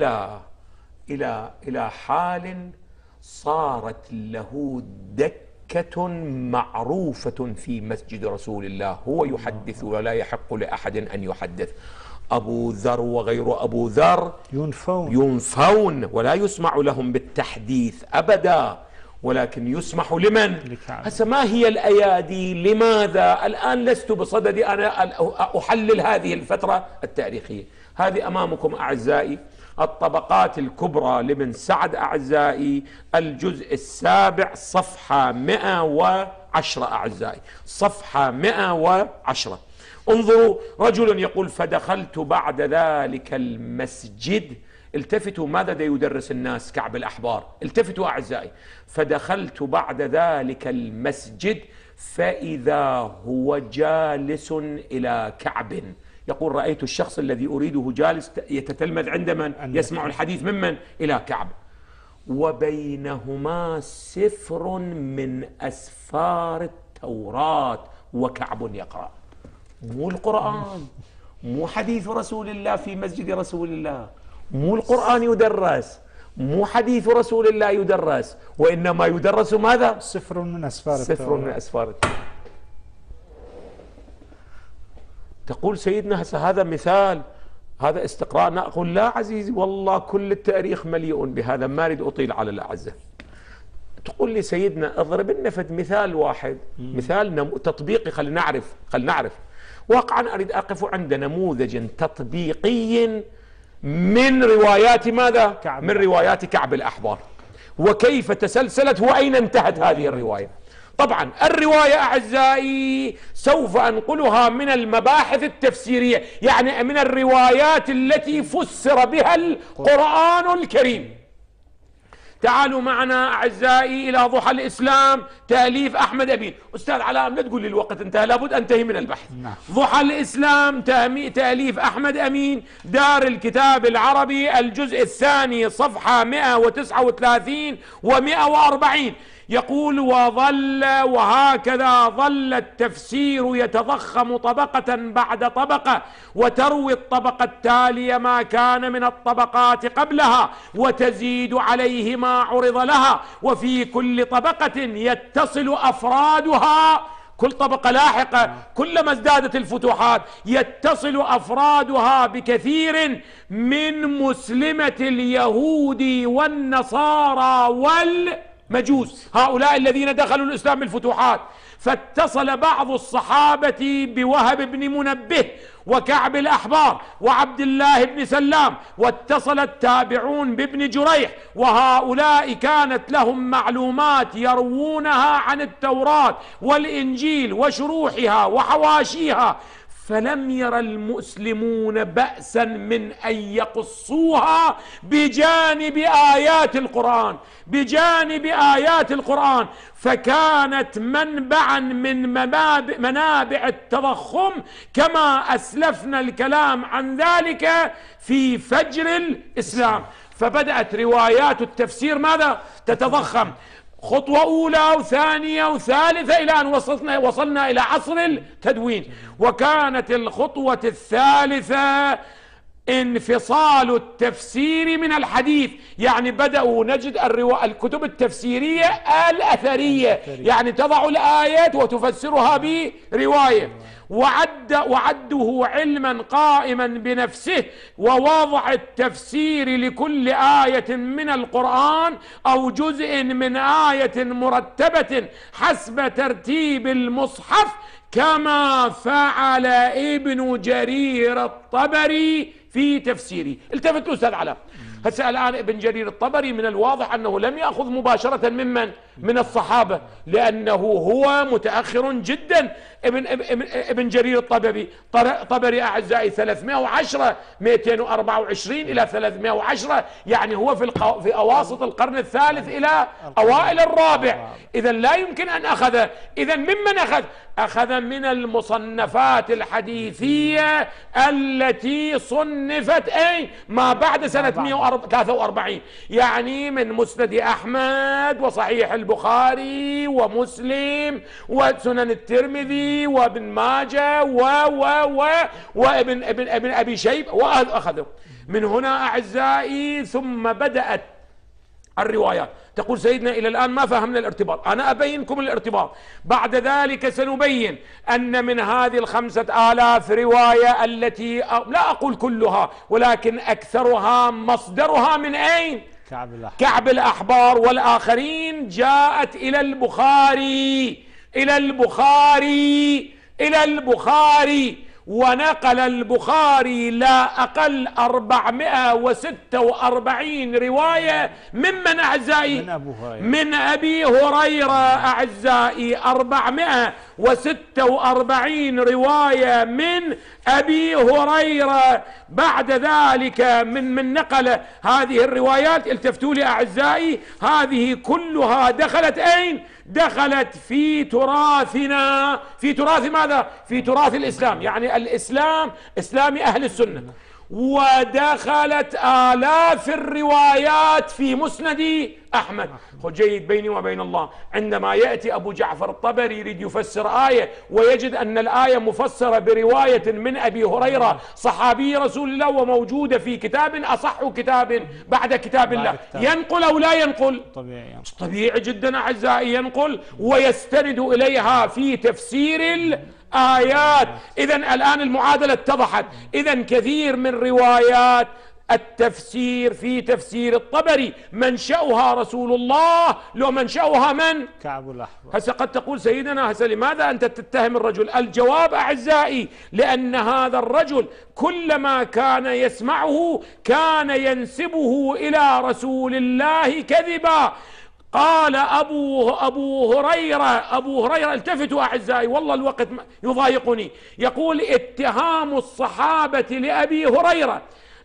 إلى حال صارت له دكة معروفة في مسجد رسول الله، هو يحدث ولا يحق لأحد أن يحدث. أبو ذر وغير أبو ذر ينفون ولا يسمع لهم بالتحديث أبدا، ولكن يسمح لمن؟ هسه ما هي الأيادي؟ لماذا؟ الآن لست بصدد أنا أحلل هذه الفترة التاريخية. هذه أمامكم أعزائي الطبقات الكبرى لابن سعد أعزائي، الجزء السابع صفحة 110 أعزائي، صفحة 110. انظروا، رجل يقول فدخلت بعد ذلك المسجد. التفتوا ماذا دا يدرس الناس كعب الأحبار، التفتوا أعزائي. فدخلت بعد ذلك المسجد فإذا هو جالس إلى كعب. يقول رأيت الشخص الذي أريده جالس يتتلمذ عند من؟ يسمع الحديث ممن؟ إلى كعب. وبينهما سفر من أسفار التوراة وكعب يقرأ. مو القرآن، مو حديث رسول الله في مسجد رسول الله، مو القرآن يدرس، مو حديث رسول الله يدرس، وإنما يدرس ماذا؟ سفر من أسفار التوراة. سفر من أسفار التوراة. تقول سيدنا هذا مثال، هذا استقراء. نقول لا عزيزي، والله كل التاريخ مليء بهذا، ما أريد أطيل على الأعزة. تقول لي سيدنا اضرب لنا مثال واحد، مثال تطبيقي، خلينا نعرف. واقعا أريد أقف عند نموذج تطبيقي من روايات ماذا؟ من روايات كعب الأحبار، وكيف تسلسلت وأين انتهت هذه الرواية. طبعا الرواية أعزائي سوف أنقلها من المباحث التفسيرية، يعني من الروايات التي فسر بها القرآن الكريم. تعالوا معنا أعزائي إلى ضحى الإسلام تأليف أحمد أمين. أستاذ علاء لا تقول لي الوقت انتهى، لابد أنتهي من البحث. ضحى الإسلام تأليف أحمد أمين، دار الكتاب العربي، الجزء الثاني صفحة 139 و140. يقول وهكذا ظل التفسير يتضخم طبقة بعد طبقة، وتروي الطبقة التالية ما كان من الطبقات قبلها، وتزيد عليه ما عرض لها، وفي كل طبقة يتصل أفرادها، كل طبقة لاحقة كلما ازدادت الفتوحات يتصل أفرادها بكثير من مسلمة اليهود والنصارى والمجوس، هؤلاء الذين دخلوا الإسلام بالفتوحات. فاتصل بعض الصحابة بوهب بن منبه وكعب الأحبار وعبد الله بن سلام، واتصل التابعون بابن جريح، وهؤلاء كانت لهم معلومات يروونها عن التوراة والإنجيل وشروحها وحواشيها، فلم ير المسلمون بأسا من أن يقصوها بجانب آيات القرآن، فكانت منبعا من منابع التضخم، كما أسلفنا الكلام عن ذلك في فجر الإسلام. فبدأت روايات التفسير ماذا؟ تتضخم، خطوة أولى وثانية وثالثة إلى أن وصلنا إلى عصر التدوين. وكانت الخطوة الثالثة انفصال التفسير من الحديث. يعني بدأوا نجد الكتب التفسيرية الأثرية، يعني تضع الآيات وتفسرها برواية، وعده علما قائما بنفسه، ووضع التفسير لكل آية من القرآن أو جزء من آية مرتبة حسب ترتيب المصحف، كما فعل ابن جرير الطبري في تفسيره. التفت أستاذ علاء، هسه الآن ابن جرير الطبري من الواضح أنه لم يأخذ مباشرة من الصحابة، لأنه هو متأخر جدا. ابن جرير طبري أعزائي 310 224 إلى 310، يعني هو في أواسط القرن الثالث إلى أوائل الرابع. إذا لا يمكن أن أخذ. إذا ممن أخذ؟ أخذ من المصنفات الحديثية التي صنفت ما بعد سنة 143، يعني من مسند أحمد وصحيح البخاري ومسلم وسنن الترمذي وابن ماجه وابن أبي شيبة، وأخذوا من هنا أعزائي. ثم بدأت الروايات. تقول سيدنا إلى الآن ما فهمنا الارتباط. أنا أبينكم الارتباط. بعد ذلك سنبين أن من هذه 5000 رواية التي لا أقول كلها ولكن أكثرها مصدرها من أين؟ كعب الأحبار والآخرين، جاءت إلى البخاري ونقل البخاري لا أقل 446 رواية ممن أعزائي؟ من أبي هريرة أعزائي، 446 رواية من أبي هريرة. بعد ذلك من نقل هذه الروايات، التفتوا لي أعزائي، هذه كلها دخلت أين؟ دخلت في تراثنا. في تراث ماذا؟ في تراث الإسلام، يعني الإسلام إسلام أهل السنة. ودخلت آلاف الروايات في مسند أحمد. جيد، بيني وبين الله، عندما يأتي أبو جعفر الطبري يريد يفسر آية ويجد أن الآية مفسرة برواية من أبي هريرة صحابي رسول الله وموجودة في كتاب أصح كتاب بعد كتاب الله، ينقل أو لا ينقل؟ طبيعي جدا أعزائي، ينقل ويستند إليها في تفسير الآيات. إذن الآن المعادلة اتضحت. إذن كثير من روايات التفسير في تفسير الطبري منشأها رسول الله، لو منشأها من؟ كعب الأحبار. هسه قد تقول سيدنا هسه لماذا أنت تتهم الرجل؟ الجواب أعزائي، لأن هذا الرجل كلما كان يسمعه كان ينسبه إلى رسول الله كذبا. قال أبو هريرة التفتوا أعزائي، والله الوقت يضايقني، يقول اتهام الصحابة لأبي هريرة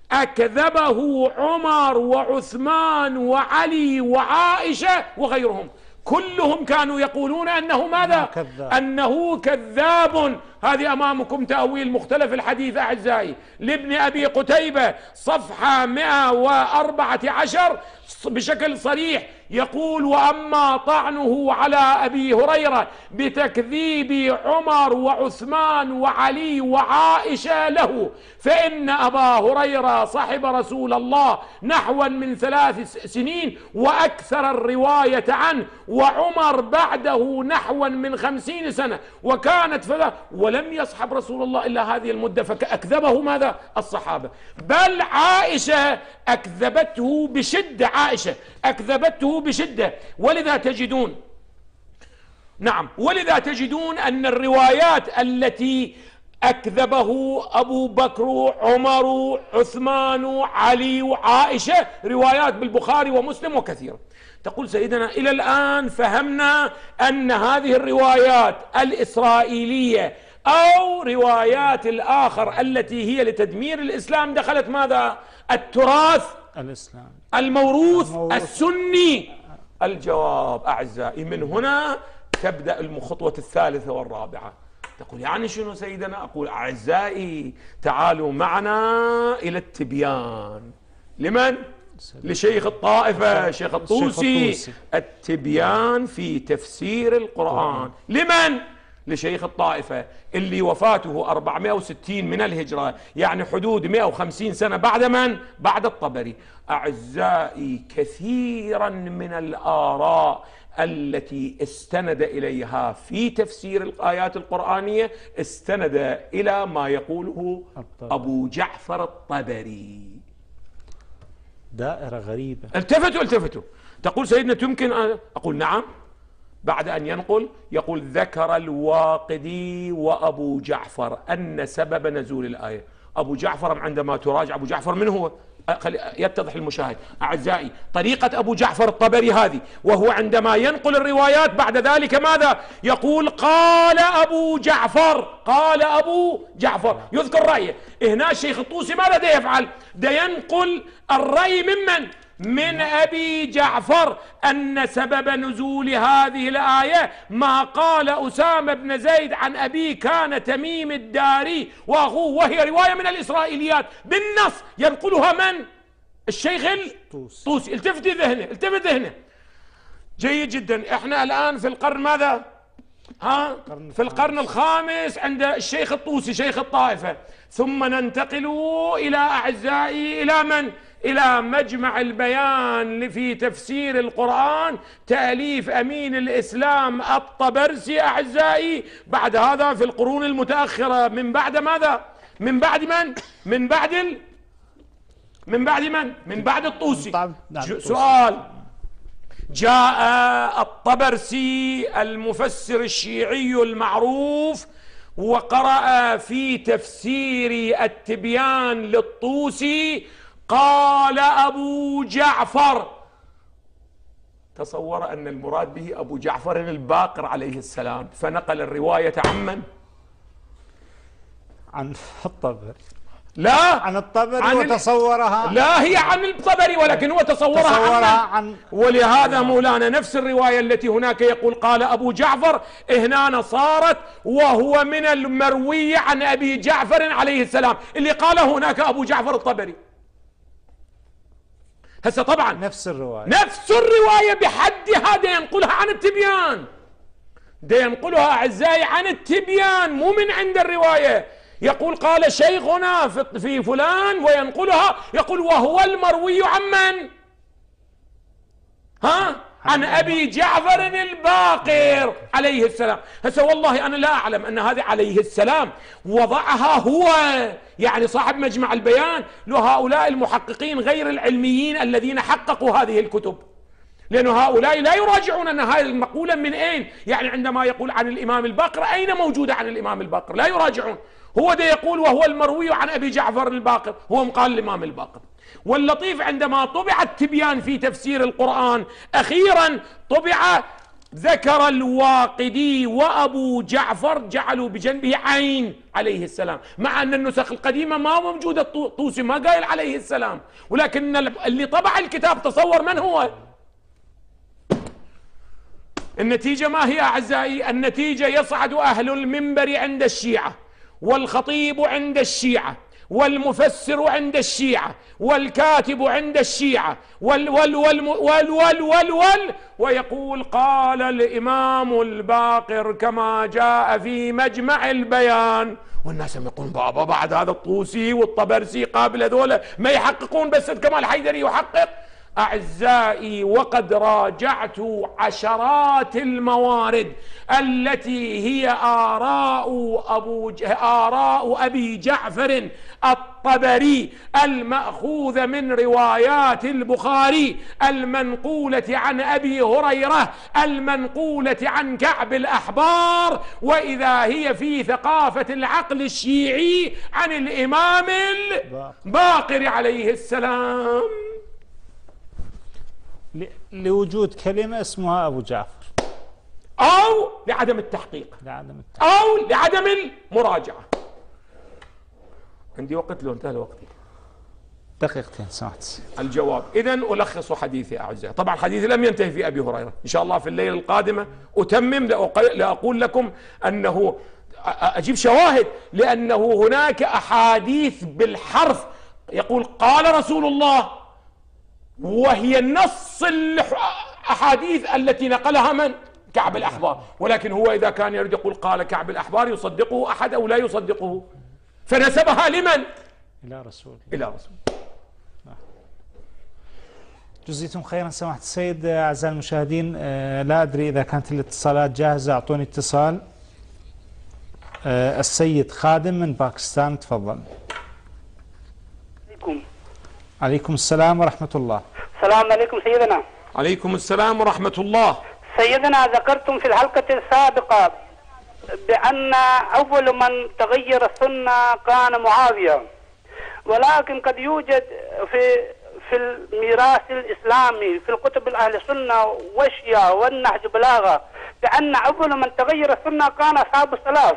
أكذبه عمر وعثمان وعلي وعائشة وغيرهم، كلهم كانوا يقولون أنه ماذا؟ أنه كذاب. هذه أمامكم تأويل مختلف الحديث أعزائي لابن أبي قتيبة صفحة 114 بشكل صريح، يقول وأما طعنه على أبي هريرة بتكذيب عمر وعثمان وعلي وعائشة له، فإن أبا هريرة صحب رسول الله نحوا من 3 سنين وأكثر الرواية عنه، وعمر بعده نحوا من 50 سنة وكانت ولم يصحب رسول الله إلا هذه المدة، فأكذبه ماذا؟ الصحابة. بل عائشة أكذبته بشدة، عائشة أكذبته بشدة. ولذا تجدون أن الروايات التي أكذبه أبو بكر عمر عثمان علي وعائشة روايات بالبخاري ومسلم وكثيرة. تقول سيدنا إلى الآن فهمنا أن هذه الروايات الإسرائيلية أو روايات الآخر التي هي لتدمير الإسلام دخلت ماذا؟ التراث الإسلامي الموروث السني. الجواب أعزائي من هنا تبدأ الخطوة الثالثة والرابعة. تقول يعني شنو سيدنا؟ أقول أعزائي تعالوا معنا إلى التبيان. لمن؟ لشيخ الطائفة شيخ الطوسي. التبيان في تفسير القرآن. لمن؟ لشيخ الطائفة اللي وفاته 460 من الهجرة، يعني حدود 150 سنة بعد من؟ بعد الطبري. أعزائي، كثيرا من الآراء التي استند إليها في تفسير الآيات القرآنية استند إلى ما يقوله أبو جعفر الطبري. دائرة غريبة. التفتوا. تقول سيدنا تمكن أقول نعم. بعد أن ينقل يقول ذكر الواقدي وأبو جعفر أن سبب نزول الآية. أبو جعفر عندما تراجع أبو جعفر من هو؟ يتضح المشاهد. أعزائي، طريقة أبو جعفر الطبري هذه، وهو عندما ينقل الروايات بعد ذلك ماذا يقول؟ قال أبو جعفر يذكر رأيه. هنا الشيخ الطوسي ماذا دا يفعل؟ دا ينقل الرأي من أبي جعفر أن سبب نزول هذه الآية ما قال أسامة بن زيد عن أبي كان تميم الداري وأخوه، وهي رواية من الإسرائيليات بالنص ينقلها من؟ الشيخ الطوسي. التفت ذهنه. جيد جدا. احنا الآن في القرن ماذا؟ في القرن الخامس عند الشيخ الطوسي شيخ الطائفة، ثم ننتقل إلى أعزائي إلى من؟ إلى مجمع البيان في تفسير القرآن تأليف أمين الإسلام الطبرسي. أعزائي، بعد هذا في القرون المتأخرة من بعد ماذا؟ من بعد من؟ من بعد الطوسي. سؤال: جاء الطبرسي المفسر الشيعي المعروف وقرأ في تفسير التبيان للطوسي قال أبو جعفر، تصور أن المراد به أبو جعفر الباقر عليه السلام، فنقل الرواية عن من؟ عن الطبري. لا، عن الطبري وتصورها. لا، هي عن الطبري ولكن هو تصورها عن ولهذا مولانا نفس الرواية التي هناك يقول قال أبو جعفر، هنا صارت وهو من المروي عن أبي جعفر عليه السلام، اللي قال هناك أبو جعفر الطبري. هسه طبعا نفس الرواية بحدها دا ينقلها عن التبيان، دا ينقلها أعزائي عن التبيان مو من عند الرواية. يقول قال شيخنا في فلان وينقلها يقول وهو المروي عن من؟ عن أبي جعفر الباقر عليه السلام. هسه والله أنا لا أعلم أن هذا عليه السلام وضعها هو، يعني صاحب مجمع البيان، لهؤلاء المحققين غير العلميين الذين حققوا هذه الكتب، لأن هؤلاء لا يراجعون أن هذه المقولة من أين، يعني عندما يقول عن الإمام الباقر أين موجودة عن الإمام الباقر؟ لا يراجعون. هو ده يقول وهو المروي عن أبي جعفر الباقر، هو مقال الإمام الباقر. واللطيف عندما طبع التبيان في تفسير القرآن أخيرا طبع ذكر الواقدي وأبو جعفر جعلوا بجنبه عين عليه السلام، مع أن النسخ القديمة ما موجودة طوسي ما قايل عليه السلام، ولكن اللي طبع الكتاب تصور من هو. النتيجة ما هي أعزائي؟ النتيجة يصعد أهل المنبر عند الشيعة، والخطيب عند الشيعة، والمفسر عند الشيعة، والكاتب عند الشيعة، ويقول قال الإمام الباقر كما جاء في مجمع البيان، والناس يقولون بابا بعد هذا الطوسي والطبرسي قابل هذول ما يحققون، بس كمال حيدري يحقق. أعزائي، وقد راجعت عشرات الموارد التي هي آراء أبي جعفر الطبري المأخوذة من روايات البخاري، المنقولة عن أبي هريرة، المنقولة عن كعب الأحبار، وإذا هي في ثقافة العقل الشيعي عن الإمام الباقر عليه السلام، لوجود كلمة اسمها أبو جعفر، أو لعدم التحقيق، أو لعدم المراجعة. عندي وقت لو انتهى الوقت؟ دقيقتين سمعت الجواب. إذن ألخص حديثي أعزائي. طبعا حديثي لم ينتهي في أبي هريرة، إن شاء الله في الليلة القادمة أتمم لأقول لكم أنه أجيب شواهد، لأنه هناك أحاديث بالحرف يقول قال رسول الله، وهي نص الأحاديث التي نقلها من؟ كعب الأحبار، ولكن هو إذا كان يريد يقول قال كعب الأحبار يصدقه أحد أو لا يصدقه، فنسبها لمن؟ إلى رسول إلى رسول. جزيتم خيرا سماحة السيد. أعزائي المشاهدين، لا أدري إذا كانت الاتصالات جاهزة، أعطوني اتصال. السيد خادم من باكستان، تفضل. عليكم السلام ورحمة الله. السلام عليكم سيدنا. عليكم السلام ورحمة الله. سيدنا، ذكرتم في الحلقة السابقة بأن أول من تغير السنة كان معاوية، ولكن قد يوجد في الميراث الإسلامي في الكتب الأهل السنة والشيعة والنهج بلاغة بأن أول من تغير السنة كان أصحاب السلف.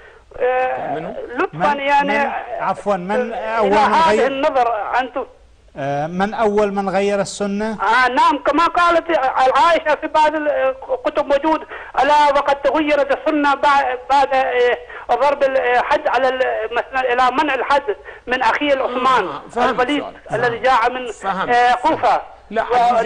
لطفا يعني عفوا، من أول من من غير النظر أنتم؟ من أول من غير السنة؟ نعم، كما قالت عائشة في بعض الكتب موجود، ألا وقد تغيرت السنة بعد ضرب الحد على مثلا إلى منع الحد من أخيه العثمان الوليد الذي جاء من كوفة. لا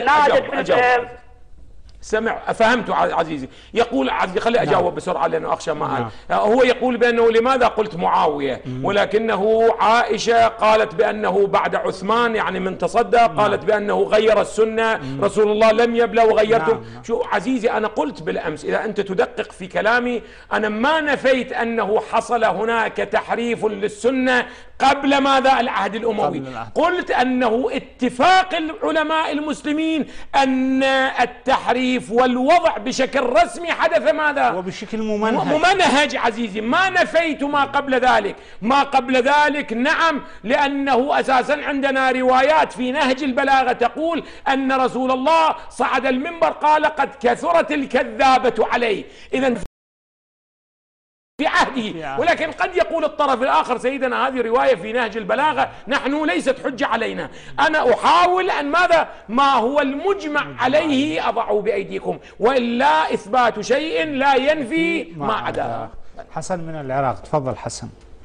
سمع، فهمت عزيزي. يقول عزيزي، خلي أجاوب بسرعة لأنه أخشى ما هو يقول بأنه لماذا قلت معاوية، ولكنه عائشة قالت بأنه بعد عثمان يعني من تصدق، قالت بأنه غير السنة، رسول الله لم يبلى وغيرتم. شو عزيزي، أنا قلت بالأمس إذا أنت تدقق في كلامي، أنا ما نفيت أنه حصل هناك تحريف للسنة قبل ماذا؟ العهد الأموي. قلت أنه اتفاق العلماء المسلمين أن التحريف والوضع بشكل رسمي حدث ماذا؟ وبشكل ممنهج. ممنهج عزيزي، ما نفيت ما قبل ذلك. ما قبل ذلك نعم، لأنه أساسا عندنا روايات في نهج البلاغة تقول أن رسول الله صعد المنبر قال قد كثرت الكذابة عليه. إذن في عهده، ولكن قد يقول الطرف الآخر سيدنا هذه رواية في نهج البلاغة، نحن ليست حجة علينا. أنا أحاول أن ماذا؟ ما هو المجمع عليه أضعه بأيديكم، وإلا إثبات شيء لا ينفي ما عداه. حسن من العراق، تفضل حسن.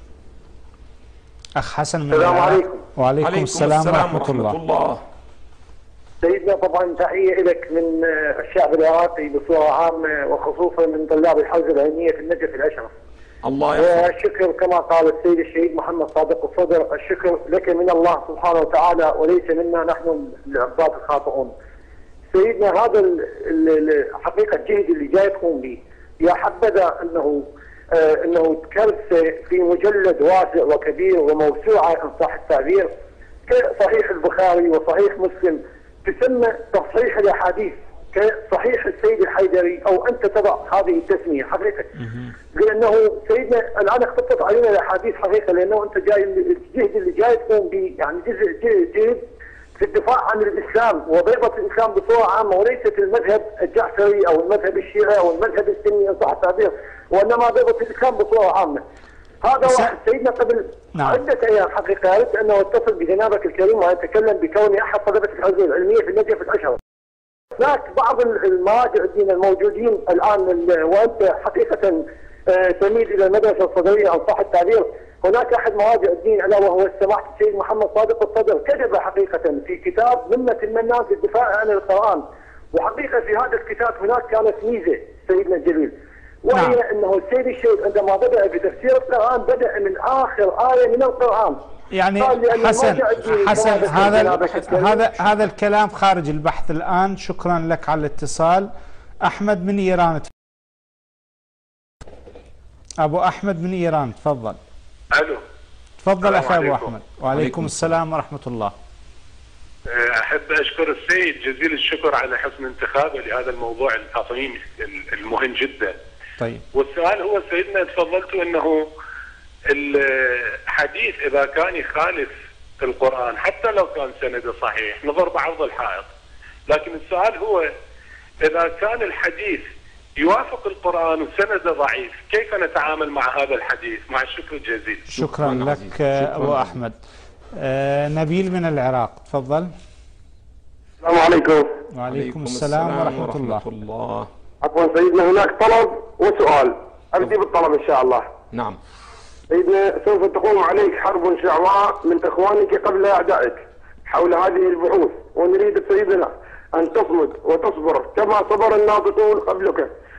أخ حسن من السلام العراق. عليكم. وعليكم السلام ورحمة الله. سيدنا، طبعا تحية لك من الشعب العراقي بصورة عامة، وخصوصا من طلاب الحوزة العلمية في النجف الأشرف. الله يحفظك. والشكر كما قال السيد الشهيد محمد صادق الصدر، الشكر لك من الله سبحانه وتعالى وليس منا نحن العباد الخاطئون. سيدنا، هذا حقيقة الجهد اللي جاي تقوم به، يا حبذا انه كرسه في مجلد واسع وكبير وموسوعة ان صح التعبير كصحيح البخاري وصحيح مسلم، تسمى تصحيح الاحاديث كصحيح السيد الحيدري، او انت تضع هذه التسميه حقيقه. لانه سيدنا الان اختطت علينا الاحاديث حقيقه، لانه انت جاي الجهد اللي جاي تقوم به يعني جهد في الدفاع عن الاسلام وبيضه الاسلام بصوره عامه، وليست المذهب الجعفري او المذهب الشيعي او المذهب السني ان صح التعبير، وانما بيضه الاسلام بصوره عامه. هذا واحد. سيدنا، قبل عدة أيام حقيقة أردت أنه أتصل بجنابك الكريم وأتكلم بكوني أحد طلبة الحوزة العلمية في النجف الأشرف. هناك بعض المراجع الدين الموجودين الآن، وأنت حقيقة تميل إلى المدرسة الصدرية أن صح التعبير، هناك أحد مراجع الدين ألا وهو سماحة السيد محمد صادق الصدر، كتب حقيقة في كتاب منة المنان في الدفاع عن القرآن. وحقيقة في هذا الكتاب هناك كانت ميزة سيدنا الجليل، وهي أنه السيد الشيخ عندما بدأ بتفسير القرآن بدأ من آخر آية من القرآن. يعني حسن هذا الكلام خارج البحث الآن. شكرا لك على الاتصال. أحمد من إيران، أبو أحمد من إيران، تفضل. ألو، تفضل أخي أبو أحمد. وعليكم السلام ورحمة الله. أحب أشكر السيد جزيل الشكر على حسن انتخابه لهذا الموضوع العظيم المهم جدا. طيب، والسؤال هو سيدنا تفضلت أنه الحديث إذا كان يخالف القرآن حتى لو كان سنده صحيح نضرب عرض الحائط، لكن السؤال هو إذا كان الحديث يوافق القرآن وسنده ضعيف كيف نتعامل مع هذا الحديث؟ مع الشكر الجزيل. شكرا لك أبو أحمد. نبيل من العراق، تفضل. السلام عليكم. وعليكم السلام ورحمة الله. عفوا سيدنا، هناك طلب وسؤال، أبدي بالطلب إن شاء الله. نعم سيدنا، سوف تقوم عليك حرب شعواء من إخوانك قبل أعدائك حول هذه البحوث، ونريد سيدنا أن تصمد وتصبر كما صبر الناطقون قبلك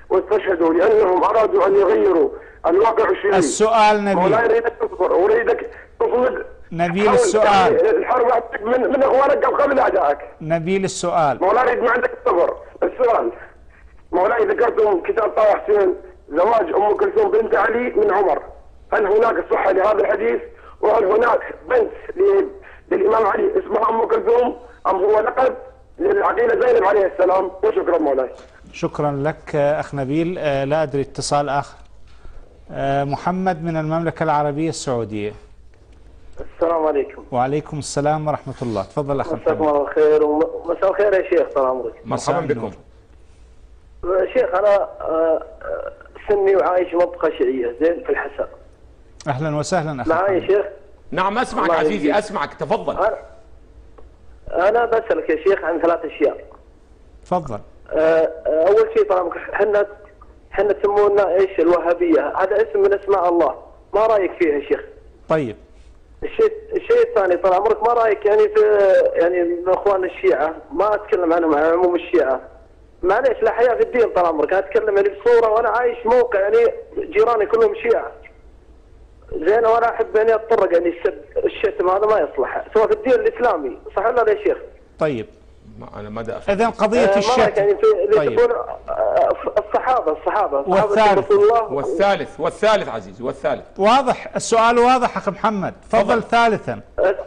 واستشهدوا لأنهم أرادوا أن يغيروا الواقع الشيعي. السؤال نبيل. مولاي أريدك تصبر وأريدك تصمد. نبيل السؤال. الحرب من إخوانك قبل أعدائك. نبيل السؤال. مولاي أريد ما عندك الصبر. السؤال مولاي ذكرتم كتاب طه حسين زواج أم كلثوم بنت علي من عمر، هل هناك صحة لهذا الحديث؟ وهل هناك بنت للإمام علي اسمها أم كلثوم أم هو لقب للعقيلة زينب عليه السلام؟ وشكرا مولاي. شكرا لك أخ نبيل. لا أدري اتصال آخر. محمد من المملكة العربية السعودية. السلام عليكم. وعليكم السلام ورحمة الله. تفضل أخ محمد. مساكم الله خير ومساء الخير يا شيخ. طال عمرك. مرحبا بكم. شيخ أنا سني وعايش منطقة شيعية زين في الحساء. أهلا وسهلا أخي. معاي يا شيخ؟ نعم أسمعك عزيزي أسمعك تفضل. أنا بسألك يا شيخ عن 3 أشياء. تفضل. أول شيء طال عمرك احنا تسمونا ايش الوهابية، هذا اسم من اسماء الله، ما رايك فيها يا شيخ؟ طيب. الشيء الثاني طال عمرك ما رايك يعني في من اخوان الشيعة، ما اتكلم عنهم عن عموم الشيعة، معليش لا حياة في الدين طال عمرك، انا اتكلم يعني بصورة وانا عايش موقع يعني جيراني كلهم شيعة. زين وانا احب يعني اتطرق يعني الشتم هذا ما يصلح سواء في الدين الاسلامي، صح ولا لا يا شيخ؟ طيب. أنا ما أدري. إذن قضية الشتم. يعني طيب. الصحابة والثالث عزيزي والثالث. واضح السؤال واضح أخي محمد. تفضل ثالثا.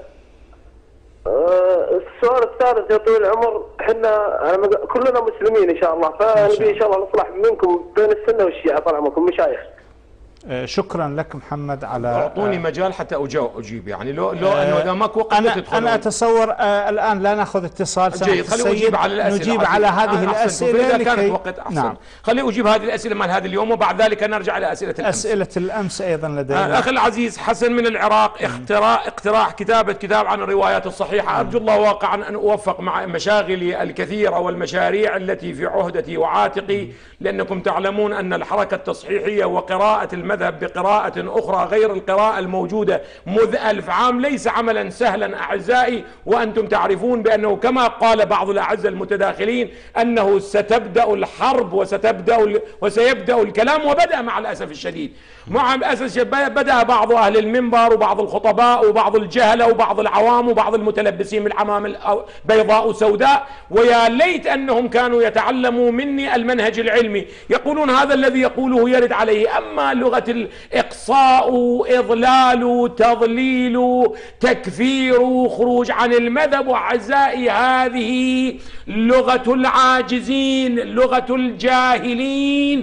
السؤال الثالث يا طويل العمر، احنا كلنا مسلمين ان شاء الله، فنبي ان شاء الله نصلح منكم بين السنة والشيعة طال عمركم مشايخ. شكرا لك محمد على اعطوني مجال حتى اجيب يعني لو انه اذا ماكو وقت انا اتصور الان لا ناخذ اتصال. جيد خلي اجيب على الاسئله. نجيب على هذه الاسئله اذا كانت وقت احسن. نعم. خلي اجيب هذه الاسئله مال هذا اليوم وبعد ذلك نرجع الى اسئله الامس. اسئله الامس ايضا لدينا. اخي العزيز حسن من العراق اقتراح كتاب عن الروايات الصحيحه. ارجو الله واقعا ان اوفق مع مشاغلي الكثيره والمشاريع التي في عهدتي وعاتقي، لانكم تعلمون ان الحركه التصحيحيه وقراءه المذهب بقراءة أخرى غير القراءة الموجودة منذ 1000 عام ليس عملا سهلا أعزائي، وأنتم تعرفون بأنه كما قال بعض الأعزة المتداخلين أنه ستبدأ الحرب وسيبدأ الكلام، وبدأ مع الأسف الشديد. مع الأسف الشديد بدأ بعض أهل المنبر وبعض الخطباء وبعض الجهلة وبعض العوام وبعض المتلبسين بالعمام بيضاء سوداء، ويا ليت أنهم كانوا يتعلموا مني المنهج العلمي. يقولون هذا الذي يقوله يرد عليه، أما لغة الإقصاء إضلال تضليل تكفير خروج عن المذهب أعزائي، هذه لغة العاجزين، لغة الجاهلين،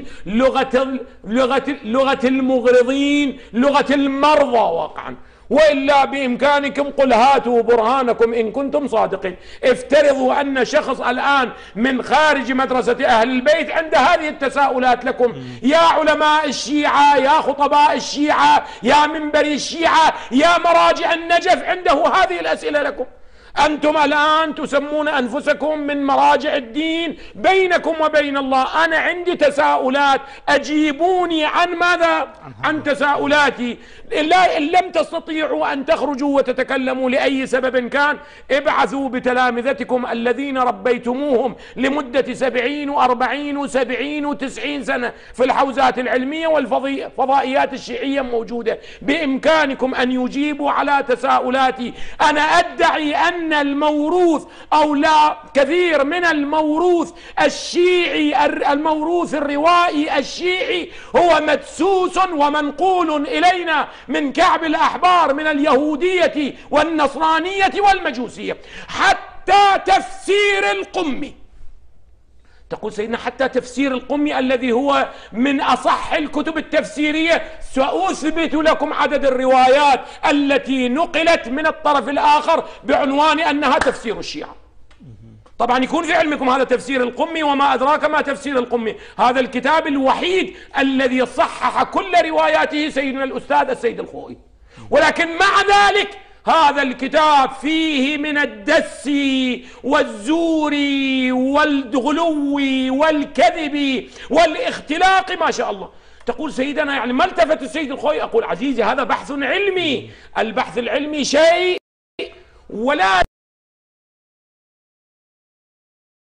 لغة المغرضين، لغة المرضى واقعا. وإلا بإمكانكم قل هاتوا برهانكم إن كنتم صادقين. افترضوا أن شخص الآن من خارج مدرسة أهل البيت عند هذه التساؤلات لكم، يا علماء الشيعة، يا خطباء الشيعة، يا منبري الشيعة، يا مراجع النجف، عنده هذه الأسئلة لكم. أنتم الآن تسمون أنفسكم من مراجع الدين بينكم وبين الله. أنا عندي تساؤلات، أجيبوني عن ماذا؟ عن تساؤلاتي. إن لم تستطيعوا أن تخرجوا وتتكلموا لأي سبب كان، ابعثوا بتلامذتكم الذين ربيتموهم لمدة 70 و40 و70 و90 سنة في الحوزات العلمية والفضائيات الشيعية موجودة. بإمكانكم أن يجيبوا على تساؤلاتي. أنا أدعي أن الموروث أو لا كثير من الموروث الشيعي، الموروث الروائي الشيعي هو مدسوس ومنقول إلينا من كعب الأحبار من اليهودية والنصرانية والمجوسية. حتى تفسير القمي، تقول سيدنا حتى تفسير القمي الذي هو من أصح الكتب التفسيرية، سأثبت لكم عدد الروايات التي نقلت من الطرف الآخر بعنوان أنها تفسير الشيعة. طبعا يكون في علمكم هذا تفسير القمي، وما أدراك ما تفسير القمي، هذا الكتاب الوحيد الذي صحح كل رواياته سيدنا الأستاذ السيد الخوئي. ولكن مع ذلك هذا الكتاب فيه من الدس والزور والغلو والكذب والاختلاق ما شاء الله. تقول سيدنا يعني ما التفت السيد الخوئي؟ أقول عزيزي هذا بحث علمي، البحث العلمي شيء ولا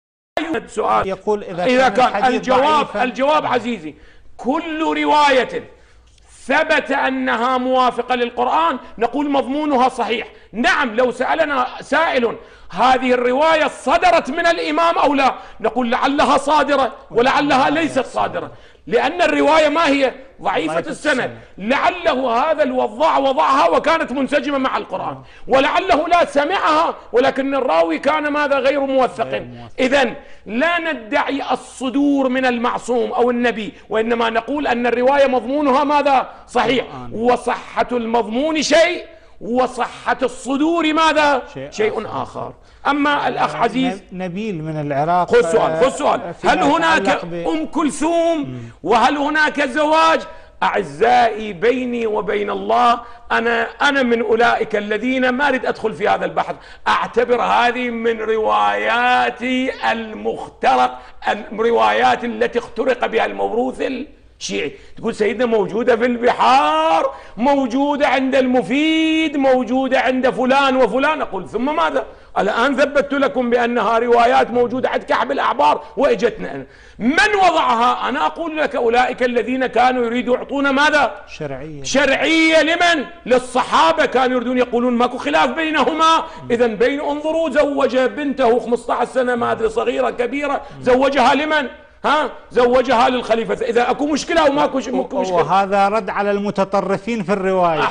سؤال يقول إذا كان الجواب عزيزي، كل رواية ثبت أنها موافقة للقرآن نقول مضمونها صحيح. نعم، لو سألنا سائل هذه الرواية صدرت من الإمام أو لا، نقول لعلها صادرة ولعلها ليست صادرة، لأن الرواية ما هي ضعيفة السند. لعله هذا الوضاع وضعها وكانت منسجمة مع القرآن، ولعله لا سمعها ولكن الراوي كان ماذا غير موثق. إذن لا ندعي الصدور من المعصوم أو النبي، وإنما نقول أن الرواية مضمونها ماذا صحيح، وصحة المضمون شيء وصحة الصدور ماذا شيء آخر. أما الأخ عزيز نبيل من العراق، خذ سؤال هل هناك أم كلثوم وهل هناك زواج؟ أعزائي، بيني وبين الله أنا من أولئك الذين ما أريد أدخل في هذا البحث، أعتبر هذه من رواياتي الروايات التي اخترق بها الموروث الشيعي. تقول سيدنا موجودة في البحار، موجودة عند المفيد، موجودة عند فلان وفلان. أقول ثم ماذا؟ الآن ثبت لكم بأنها روايات موجودة عند كعب الأحبار وإجتنا أنا. من وضعها؟ أنا أقول لك أولئك الذين كانوا يريدوا يعطون ماذا؟ شرعية لمن؟ للصحابة، كانوا يريدون يقولون ماكو خلاف بينهما. إذن انظروا، زوج بنته 15 سنة ما أدري صغيرة كبيرة، زوجها لمن؟ زوجها للخليفة. إذا أكو مشكلة أو ماكو مشكلة. وهذا رد على المتطرفين في الرواية.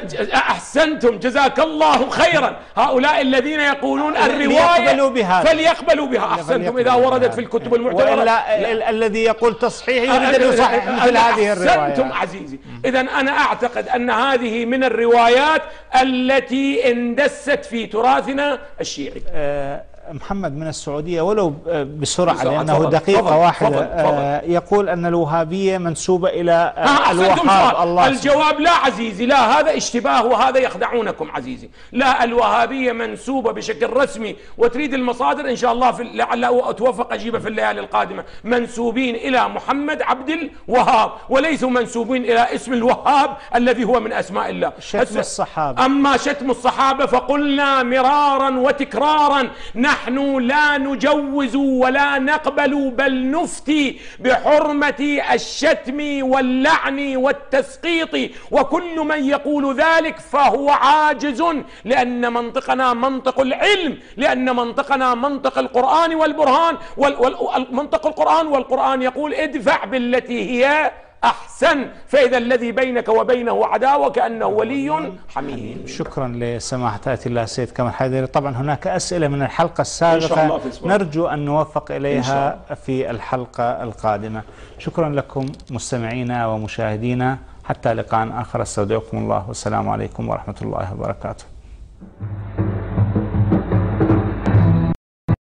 أحسنتم، جزاك الله خيرا. هؤلاء الذين يقولون الرواية فليقبلوا بها. أحسنتم، إذا وردت في الكتب المعتبرة. وإلا الذي يقول تصحيح يريد أن يصحح مثل هذه الرواية. أحسنتم عزيزي. إذن أنا أعتقد أن هذه من الروايات التي اندست في تراثنا الشيعي. محمد من السعودية، ولو بسرعة لأنه دقيقة واحدة، يقول أن الوهابية منسوبة إلى الوهاب. الله الجواب لا عزيزي، لا، هذا اشتباه وهذا يخدعونكم عزيزي. لا، الوهابية منسوبة بشكل رسمي، وتريد المصادر إن شاء الله لعل أتوفق أجيبه في الليالي القادمة، منسوبين إلى محمد عبد الوهاب، وليسوا منسوبين إلى اسم الوهاب الذي هو من أسماء الله. شتم الصحابة. أما شتم الصحابة فقلنا مرارا وتكرارا نحن لا نجوز ولا نقبل، بل نفتي بحرمة الشتم واللعن والتسقيط، وكل من يقول ذلك فهو عاجز، لأن منطقنا منطق العلم، لأن منطقنا منطق القرآن والبرهان، منطق القرآن، والقرآن يقول ادفع بالتي هي أحسن، فإذا الذي بينك وبينه عداوة كأنه ولي حميم. شكرا لسماحة آية الله السيد كمال حيدري. طبعا هناك أسئلة من الحلقة السابقة نرجو أن نوفق إليها في الحلقة القادمة. شكرا لكم مستمعينا ومشاهدينا، حتى لقاء آخر، استودعكم الله والسلام عليكم ورحمة الله وبركاته.